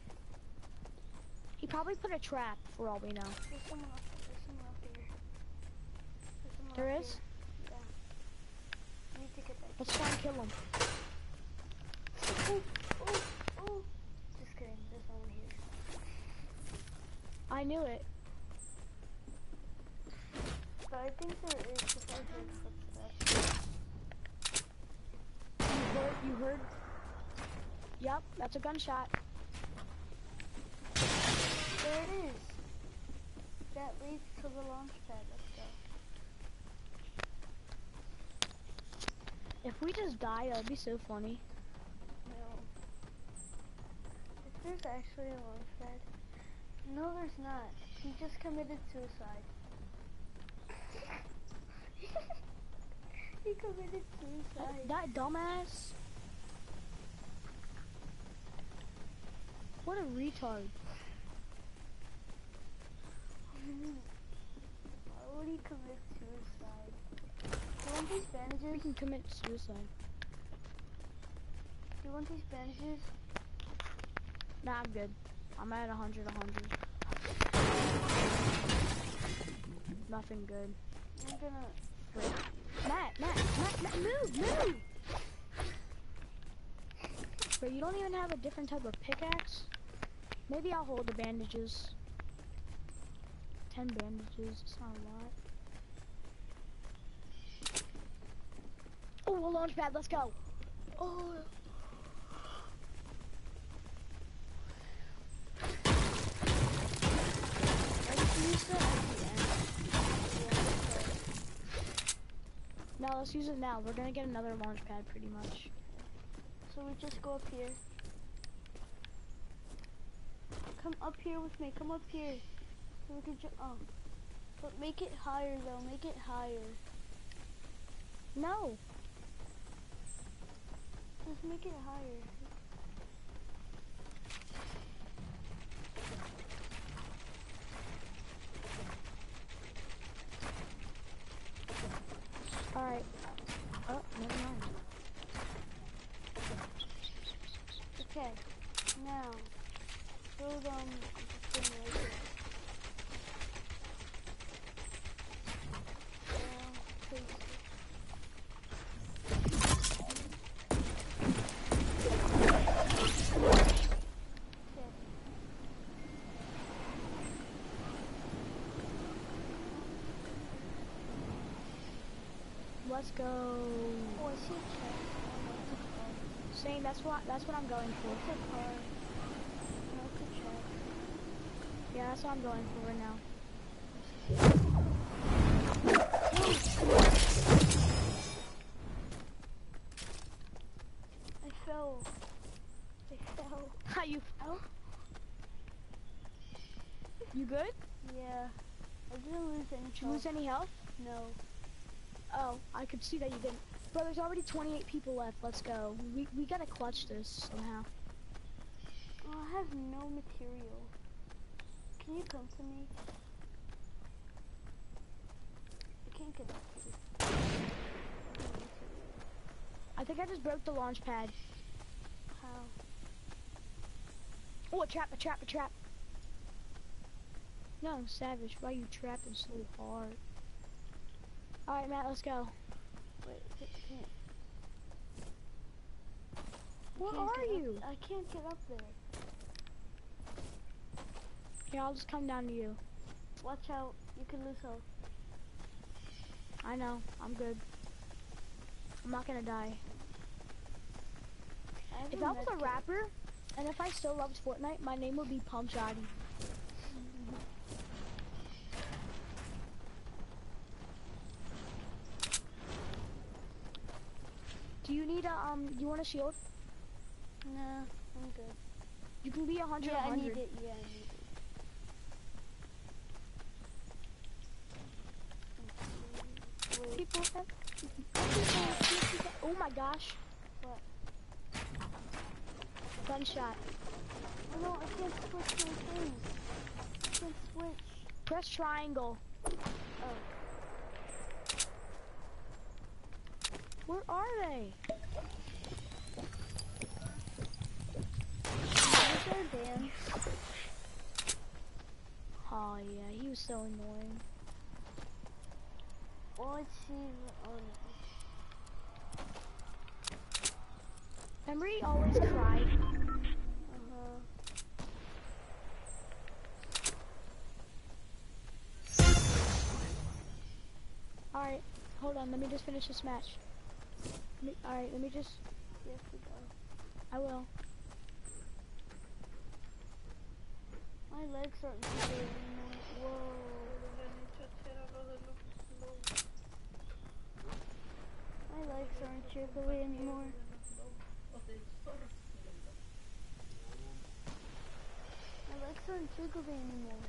He probably put a trap for all we know. there's someone up there. There's someone up here. There's someone There up is? here. Yeah. I need to get that. Let's try and kill him. Oh, oh, oh. Just kidding. There's no one here. I knew it. But I think there is if I heard footsteps. You heard? Yep, that's a gunshot. There it is. That leads to the launch pad. Let's go. If we just die, that would be so funny. No. If there's actually a launch pad. No, there's not. He just committed suicide. He committed suicide. That dumbass. What a retard. Why would he commit suicide? Do you want these We bandages? can commit suicide. Do you want these bandages? Nah, I'm good. I'm at 100. Nothing good. I'm gonna... Wait. Matt, move! Bro, you don't even have a different type of pickaxe? Maybe I'll hold the bandages. 10 bandages, it's not a lot. Oh, a launch pad, let's go. Oh. No, let's use it now. We're gonna get another launch pad pretty much. So we just go up here. Come up here with me. Come up here. So we can jump. Oh. But make it higher though. Make it higher. No. Just make it higher. Alright. Oh, never mind. Okay. Now, build the thing right here. Now, place it. Okay. Let's go. Oh, I see a chest. Oh, that's a car. Same, that's what I'm going for. That's a car. No, it's a chest. Yeah, that's what I'm going for right now. I fell. I fell. How you fell? You good? Yeah. I didn't lose any Did you lose any health? No. Oh, I could see that you didn't. Bro, there's already 28 people left. Let's go. We gotta clutch this somehow. Oh, I have no material. Can you come to me? I can't get up here. I think I just broke the launch pad. How? Oh, a trap. No, Savage, why you trapping so hard? Alright, Matt, let's go. Wait, I can't. Where Can't are get up- you? I can't get up there. Here, I'll just come down to you. Watch out. You can lose health. I know, I'm good. I'm not gonna die. I have If a I was a medkit. rapper, And if I still loved Fortnite, my name would be Pump Shotty. Do you need a, you want a shield? Nah, I'm good. You can be 100, Yeah, 100. I need it. Yeah, I need it. Wait, People, oh my gosh. what? Gunshot. Oh, no, I can't switch my things. I can't switch. Press triangle. Oh. Where are they? Where's our Dan? Oh yeah, he was so annoying. Well, let's see. Oh, Remember he always cried? Alright, hold on, let me just finish this match. Alright, let me just... Yes, we go. I will. My legs aren't moving anymore. Whoa. My legs aren't jiggly anymore. My legs aren't jiggly anymore.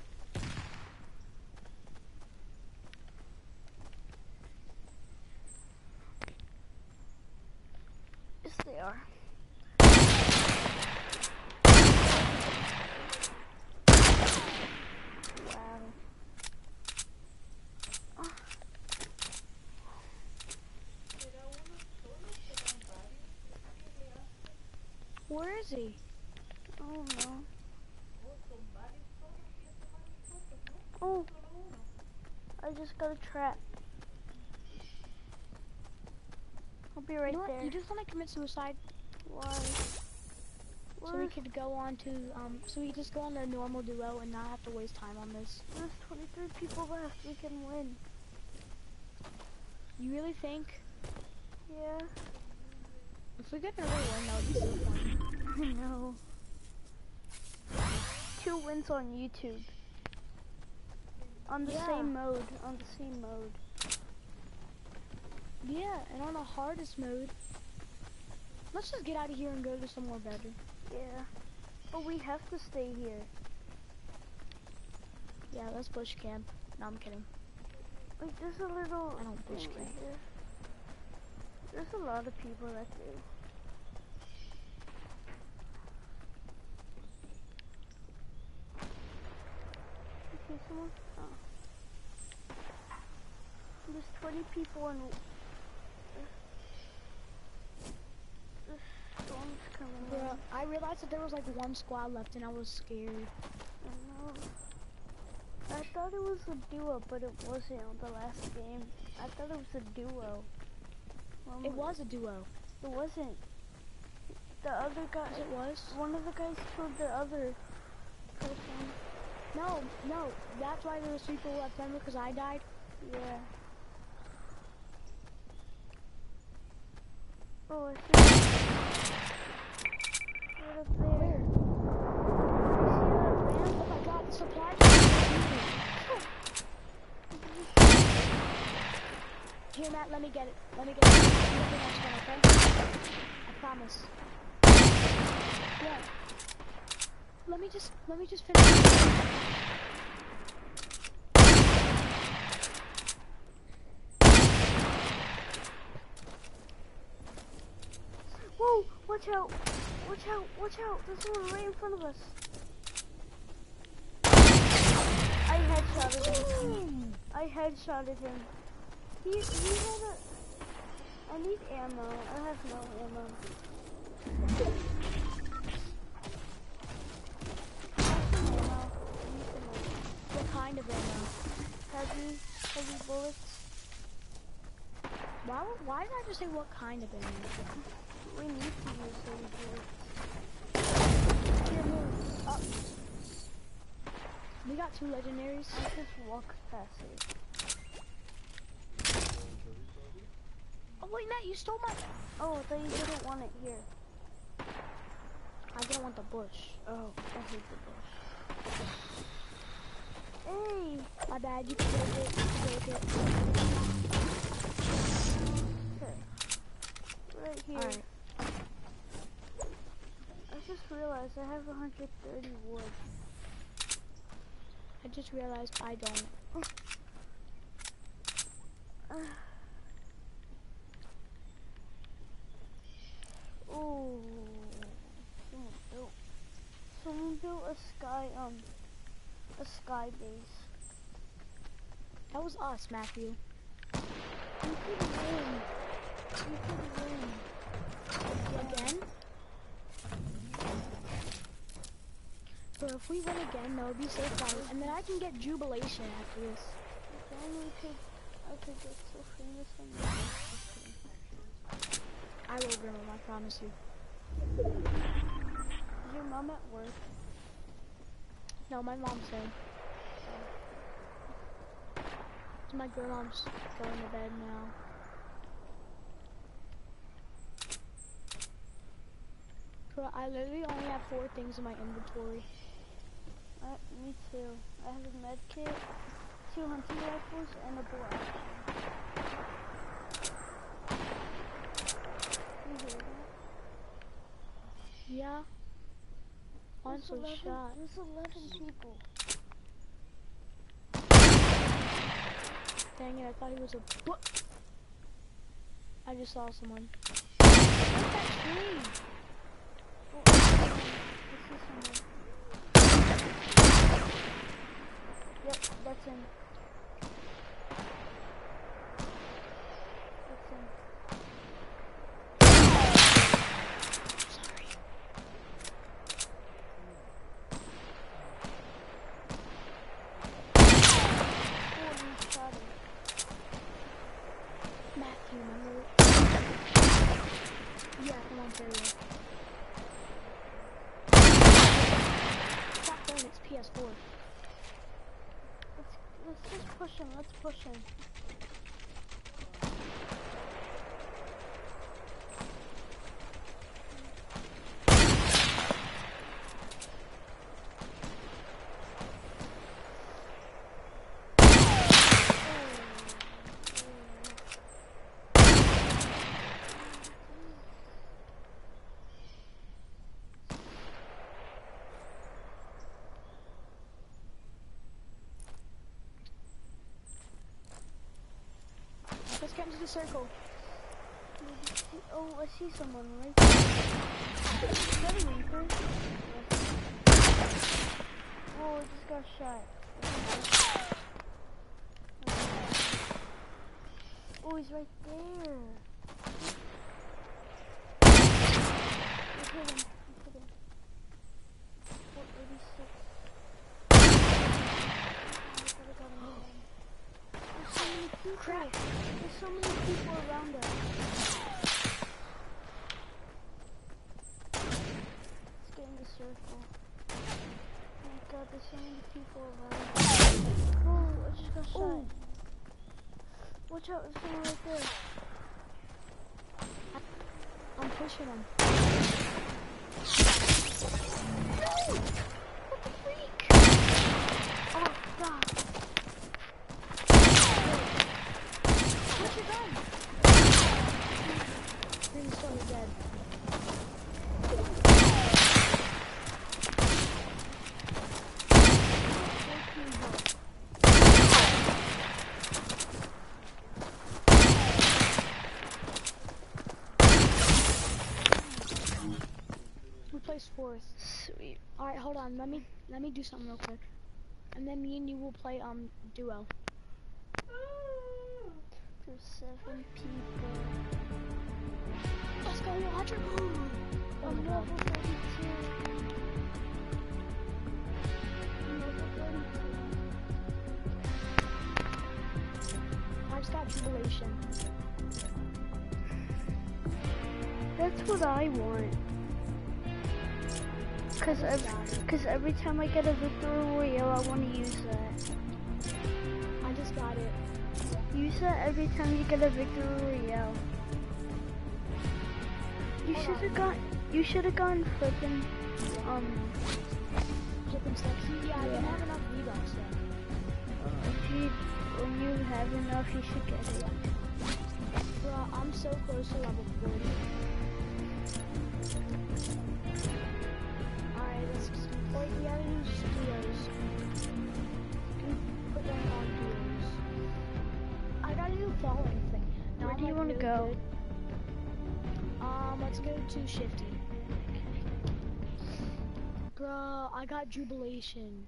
Yes, they are. Wow. Where is he? I don't know. Oh, I just got a trap. I'll be right You know what? there. You just want to commit suicide? Why? So we could go on to, so we just go on the normal duo and not have to waste time on this. There's 23 people left. We can win. You really think? Yeah. If we get a real win, that would be so fun. I know. 2 wins on YouTube. On the same mode. On the same mode. Yeah, and on the hardest mode. Let's just get out of here and go to somewhere better. Yeah. But we have to stay here. Yeah, let's bush camp. No, I'm kidding. Like, there's a little... I don't bush thing camp. here. There's a lot of people that do. Okay, someone... Oh. There's 20 people and... The storm's coming Bruh, in. I realized that there was like one squad left and I was scared. I know. I thought it was a duo, but it wasn't on the last game. I thought it was a duo. It was a duo. It wasn't. The other guy. It was? One of the guys killed the other person. No, that's why there was 3 people left, remember, because I died? Yeah. Oh, I see. Right up there. You see that van? Oh my god, the supply Here, Matt, let me get it. Let me get it. Let me get the next one, okay? I promise. Yeah. Let me just finish. Whoa! Watch out! Watch out! Watch out! There's one right in front of us. I headshotted him. I headshotted him. He had a... I need ammo. I have no ammo. I have some ammo. I need some ammo. What kind of ammo? Heavy bullets. Why did I just say what kind of ammo? We need to use heavy bullets. Here, move. Up. We got 2 legendaries. I just walked past it. Oh wait, Matt, you stole my... Oh, I thought you didn't want it here. I didn't want the bush. Oh, I hate the bush. Hey! My bad, you can take it. Okay. Right here. Alright. I just realized I have 130 wood. I just realized I don't. Oh, someone built a sky base. That was us, Matthew. We could win. Again? Bro, if we win again, that would be so fun. And then I can get jubilation after this. Then I could get so famous on this. I will, Grandma, I promise you. Is your mom at work? No, my mom's home. So my grandma's going to bed now. Bro, I literally only have 4 things in my inventory. Me too. I have a med kit, 2 hunting rifles, and a bow action. You hear that? Yeah. Once was shot. There's 11 people. Dang it, I thought he was a I just saw someone. What's that tree? Oh, I see someone. Yep, that's him. That's him. Sorry. Oh, he shot him. Matthew, remember? Yeah, come on, carry it. Stop going, it's PS4. Let's just push him. Let's push him. Let's get into the circle. Oh, I see someone right there. Is that a Reaper? Oh, I just got shot. Oh, he's right there. I hit him. 486. Crap. There's so many people around us. Let's get in the circle. Oh my god, there's so many people around us. Oh, I just got shot. Ooh. Watch out, there's someone right there. I'm pushing him. No! What the freak? Oh, god. What's your gun? He's totally dead. We placed 4th. Sweet. Alright, hold on. Let me do something real quick. And then me and you will play duo. There's 7 people. Let's go, Roger. I'm level 32. I'm level 32. I just got jubilation. That's what I want. Cause every time I get a victory royale, I want to use that. I just got it. Use that every time you get a victory royale. You should have got. You should have gone flipping, Flipping sexy? Yeah, I didn't have enough V-Bucks then. when you have enough, you should get it. Bro, I'm so close to level 40. Alright, let's... Wait, we gotta use duos. Put them on duos. I gotta do following thing. Now Where do you want to go? Good. Let's go to Shifty. Bro, I got Jubilation.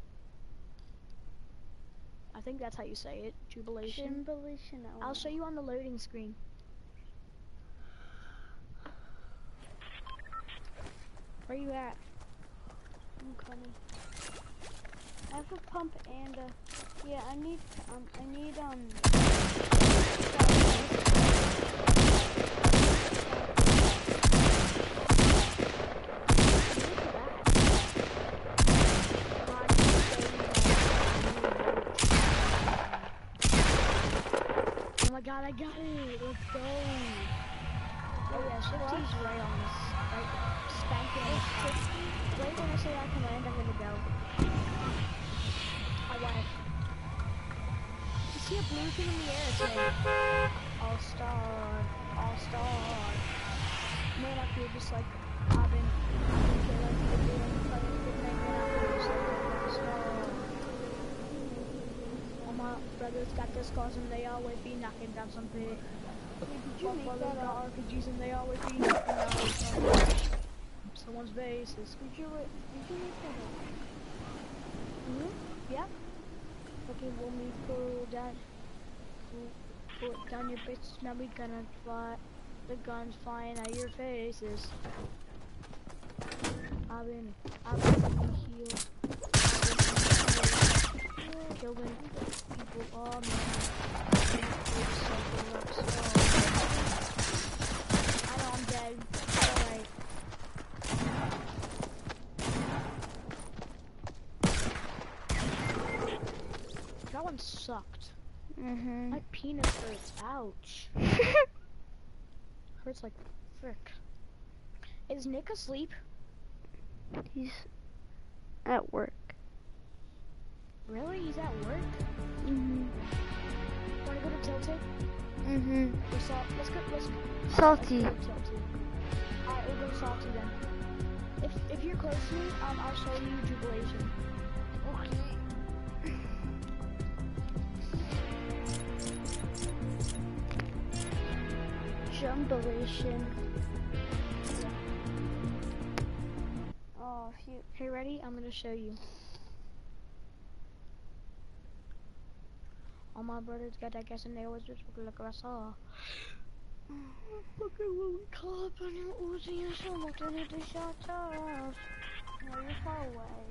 I think that's how you say it, Jubilation. Jubilation. I'll show you on the loading screen. Where you at? I'm coming. I have a pump and a... Yeah, I need... Oh my god, I got it! Let's go! Oh yeah, Shifty's right on this. Right, spanking on this. Right when I say I can land, I'm gonna go. I won it. You see a blue thing in the air saying, All-Star, All-Star. Man, I feel just like I've been killing people and playing Fortnite, man, I feel just like an All-Star. All my brothers got this cause and they always be knocking down some pit. Did you make that got up? RPGs and they always be knocking down someone's bases. Did you make that up? Yeah. Okay, when we pull down your bits, now we gonna fly. The guns flying at your faces. I've been healed. Killing people, oh man. I know I'm dead. Alright. That one sucked. My penis hurts. Ouch. Hurts like frick. Is Nick asleep? He's at work. Really? He's at work? Mhm. Wanna go to Tilted? Mhm. Let's go. Salty. Alright, we'll go to Salty then. If you're close to me, I'll show you Jubilation. Okay. Jubilation. Oh, if you... Hey, ready? I'm gonna show you. All my brothers got that gas and they always just look like I saw. Look at what we call up on your Uzi and so much in the shot toss. No, you're far away.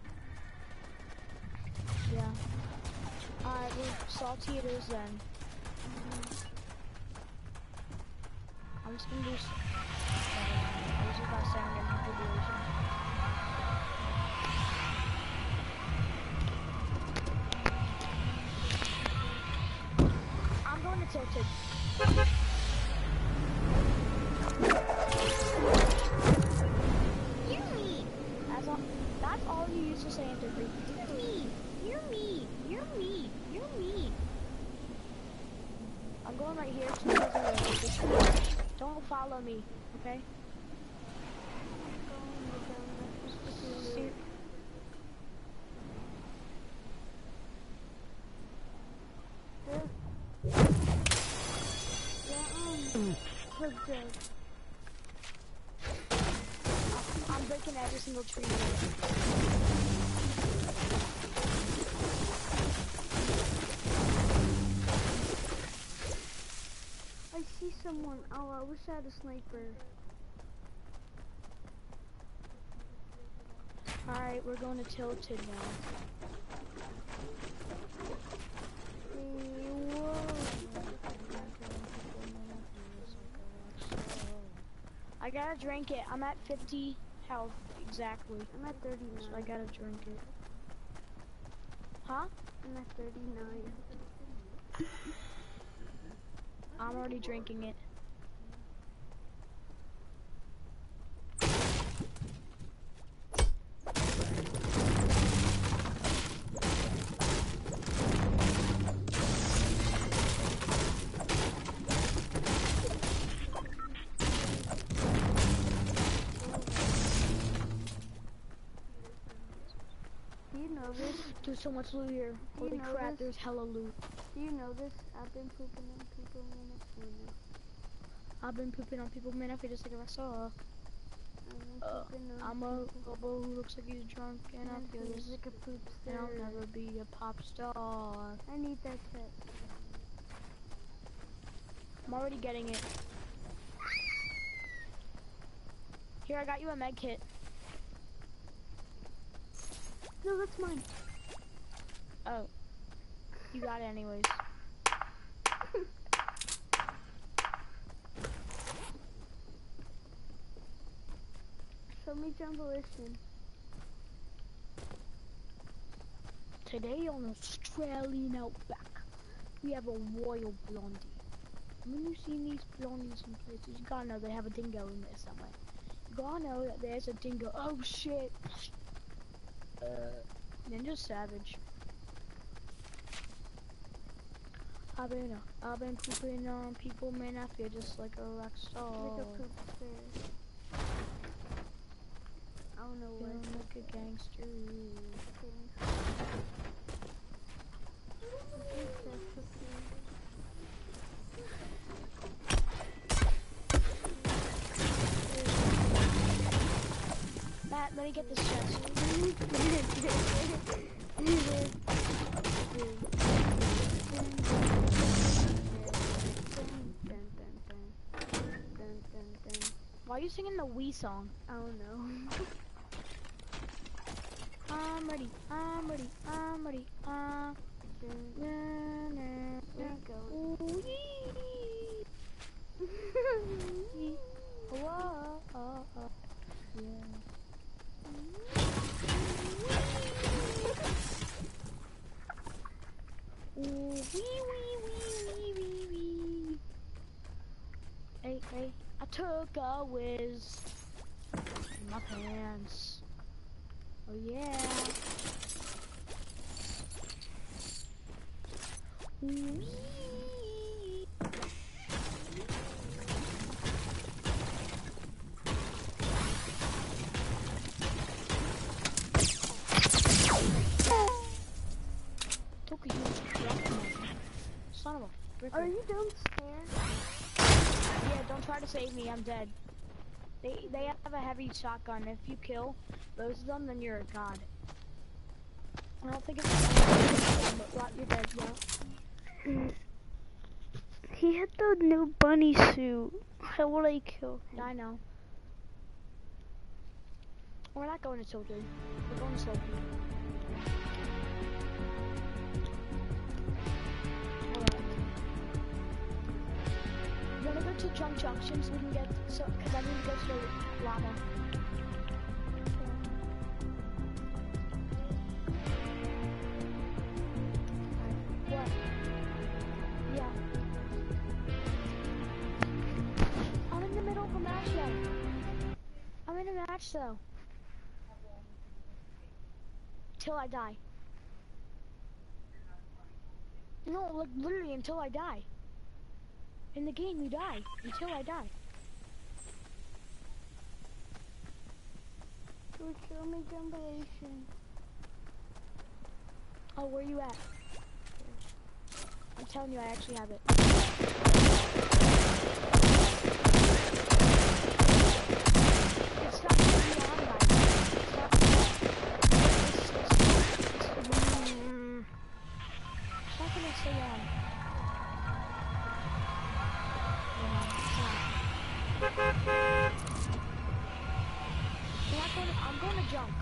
Yeah. Alright, well, Salty it is then. I'm just gonna do I was just about to say I'm getting Jubilation. I'm going to Tilted. You're me! That's all you used to say in Tilted. You're me! You're me! You're me! You're me! I'm going right here to the Don't follow me, okay? I'm breaking every single tree. I see someone. Oh, I wish I had a sniper. Alright, we're going to Tilted now. I gotta drink it. I'm at 50 health exactly. I'm at 39. So I gotta drink it. Huh? I'm at 39. I'm already drinking it. There's so much loot here. Holy crap, there's hella loot. Do you know this? I've been pooping on people minutes. I've been pooping on people minutes just like I saw. I'm a hobo who looks like he's drunk and I feel this. Like a poop star. And I'll never be a pop star. I need that pet. I'm already getting it. Here, I got you a med kit. No, that's mine. Oh. You got it anyways. Show me Jumbolition. Today on Australian Outback, we have a royal blondie. When you see these blondies in places, you gotta know they have a dingo in there somewhere. You gotta know that there's a dingo. Oh shit! Ninja Savage. I've been pooping on people, man. I feel just like a rock star. Like a poop star. I don't know what. Feeling like a gangster. Matt, let me get this chest. Why are you singing the Wii song? I don't know. I'm ready, I'm ready, I'm ready, There you go. Whoa, yeah. Hey, I took a whiz in my pants. Oh yeah. Wee. Took a huge drop. Son of a fricker. Are you downstairs? Yeah, don't try to save me, I'm dead. They have a heavy shotgun. If you kill both of them, then you're a god. I don't think it's but you're dead, yeah. He had the new bunny suit. How would I kill him? I know. We're not going to Soul Food. We're going to Soul Food. You wanna go to Junk Junction so we can get, cause I need to go to the llama. What? Yeah. I'm in the middle of a match though. I'm in a match though. Till I die. No, like literally until I die. In the game, you die until I die. Show me Jumbolition. Oh, where you at? I'm telling you, I actually have it. It's not gonna be on, guys. It's not. It's not gonna stay on. I'm going to jump.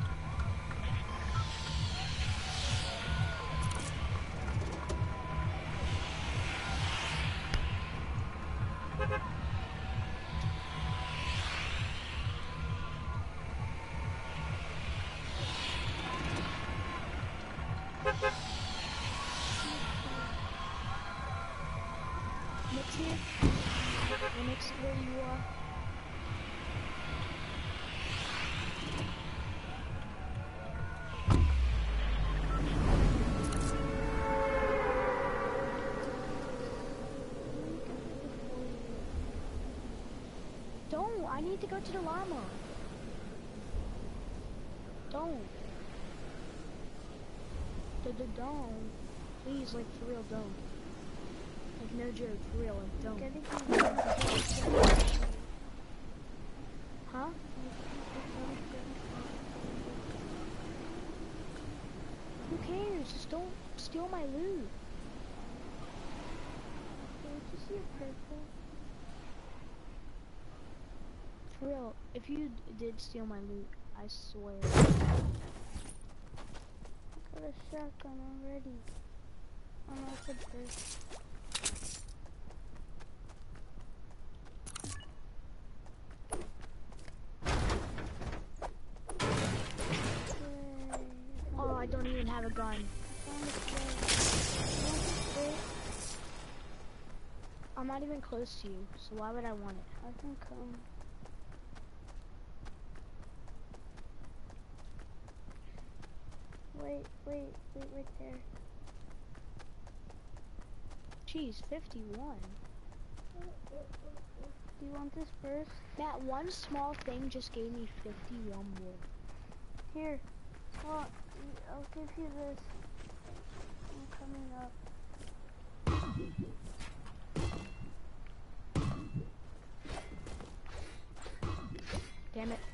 Nick's here. Nick's where you are. Don't, I need to go to the llama. Don't. Don't. Please, like, for real, don't. Like, no joke, for real, like, don't. Huh? Who cares? Just don't steal my loot. Did you see a purple? For real, if you did steal my loot, I swear. I got a shotgun already. I'm not the first. Oh, I don't even have a gun. I'm not even close to you, so why would I want it? I can come. Wait right there. Jeez, 51. Do you want this burst? That one small thing just gave me 51 wood. Here. Oh, I'll give you this. I'm coming up. Damn it.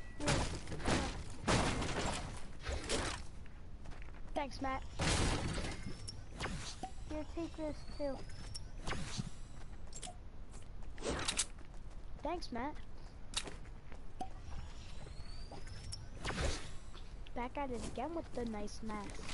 Thanks, Matt. Here, take this too. Thanks, Matt. Back at it again with the nice mask.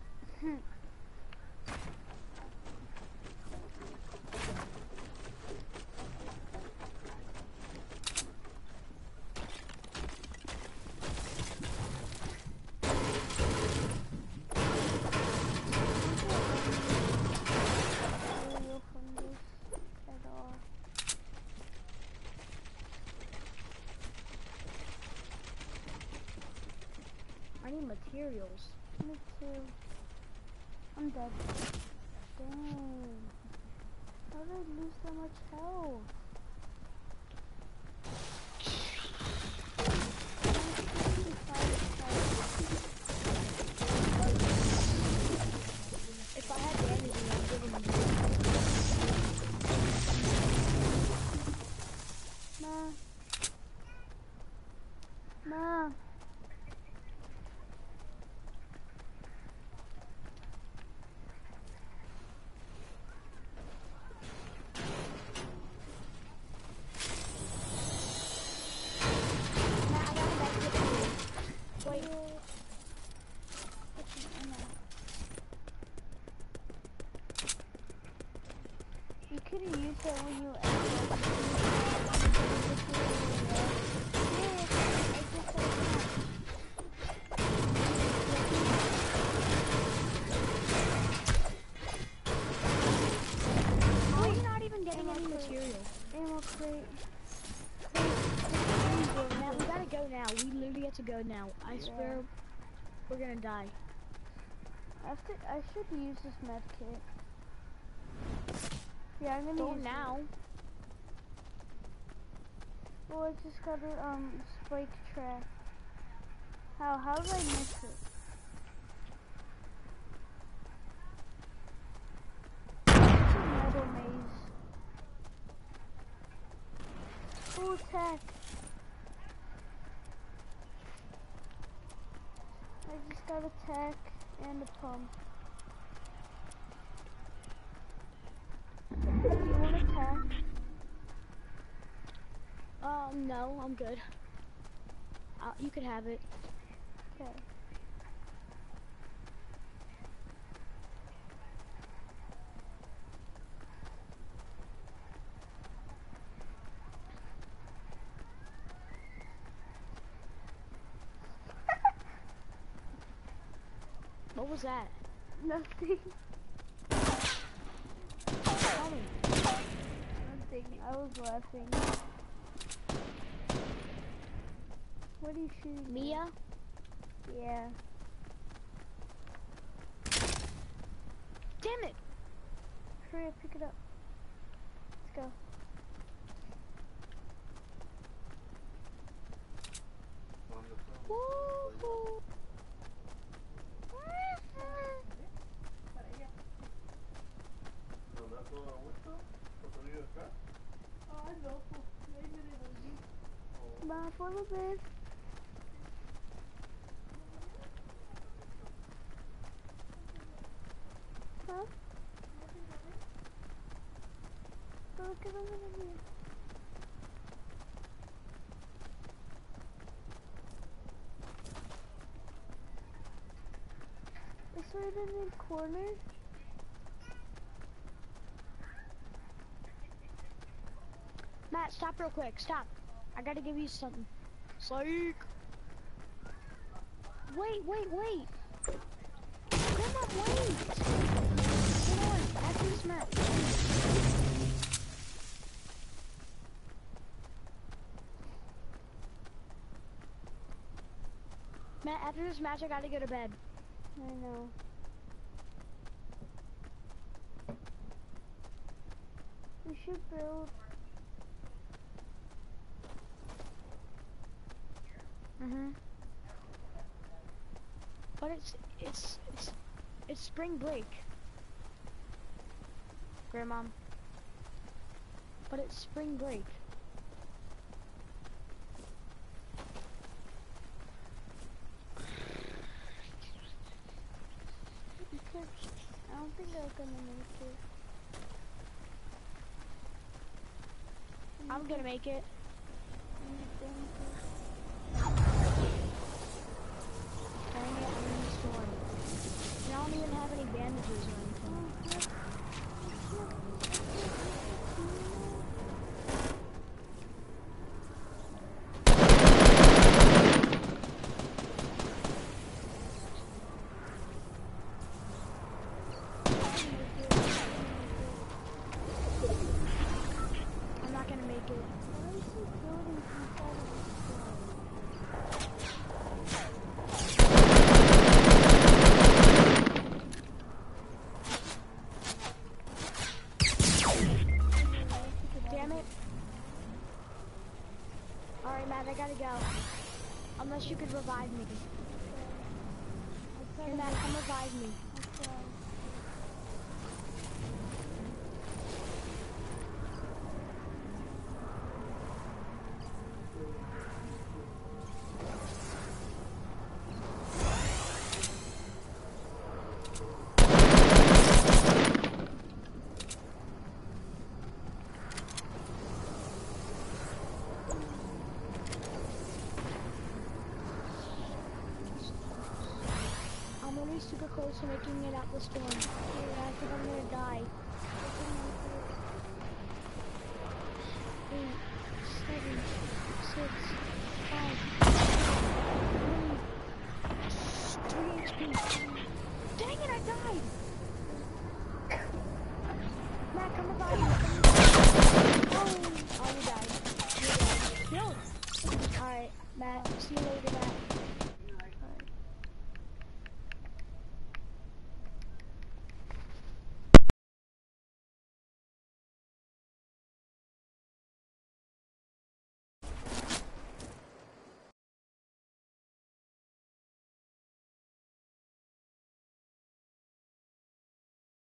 I need materials. Me too. I'm dead. Dang. How did I lose so much health? If I had bandaging, I'd give him a Ma. You could have used that when you How are you not even getting any material? Ammo crate. Now we gotta go now. We literally have to go now. I swear we're gonna die. I should use this med kit. Yeah, I'm gonna Go use now. it. Well, I just got a spike trap. How did I miss it? It's a metal maze. Full attack. I just got attack and a pump. Do you want attack? No, I'm good. You could have it. Okay. What was that? Nothing. Tell me. Nothing. I was laughing. What are you shooting? Mia? Yeah. Damn it! Hurry up, pick it up. Let's go. Woohoo! babe. Huh? Look at over here. It's right in the corner. Matt, stop real quick. Stop. I gotta give you something. Psych. Wait. Come on, wait. Hold on. After this match. Matt, after this match, I gotta go to bed. I know. We should build. But it's spring break, Grandma. But it's spring break. Because I don't think I'm gonna make it. I'm gonna make it. Dang it, I'm in the storm. And I don't even have any bandages or anything. I'm not gonna make it. Why is he building inside of the Damn it. Alright, Matt, I gotta go. Unless you could revive me. Hey, Matt, come revive me. I'm really super close to making it out the storm. Yeah, I think I'm gonna die. 8, 7, 6, 5, 3 HP. Dang it, I died! Matt, come revive me. Oh, you died. You died. No! Alright, Matt, see you later, Matt.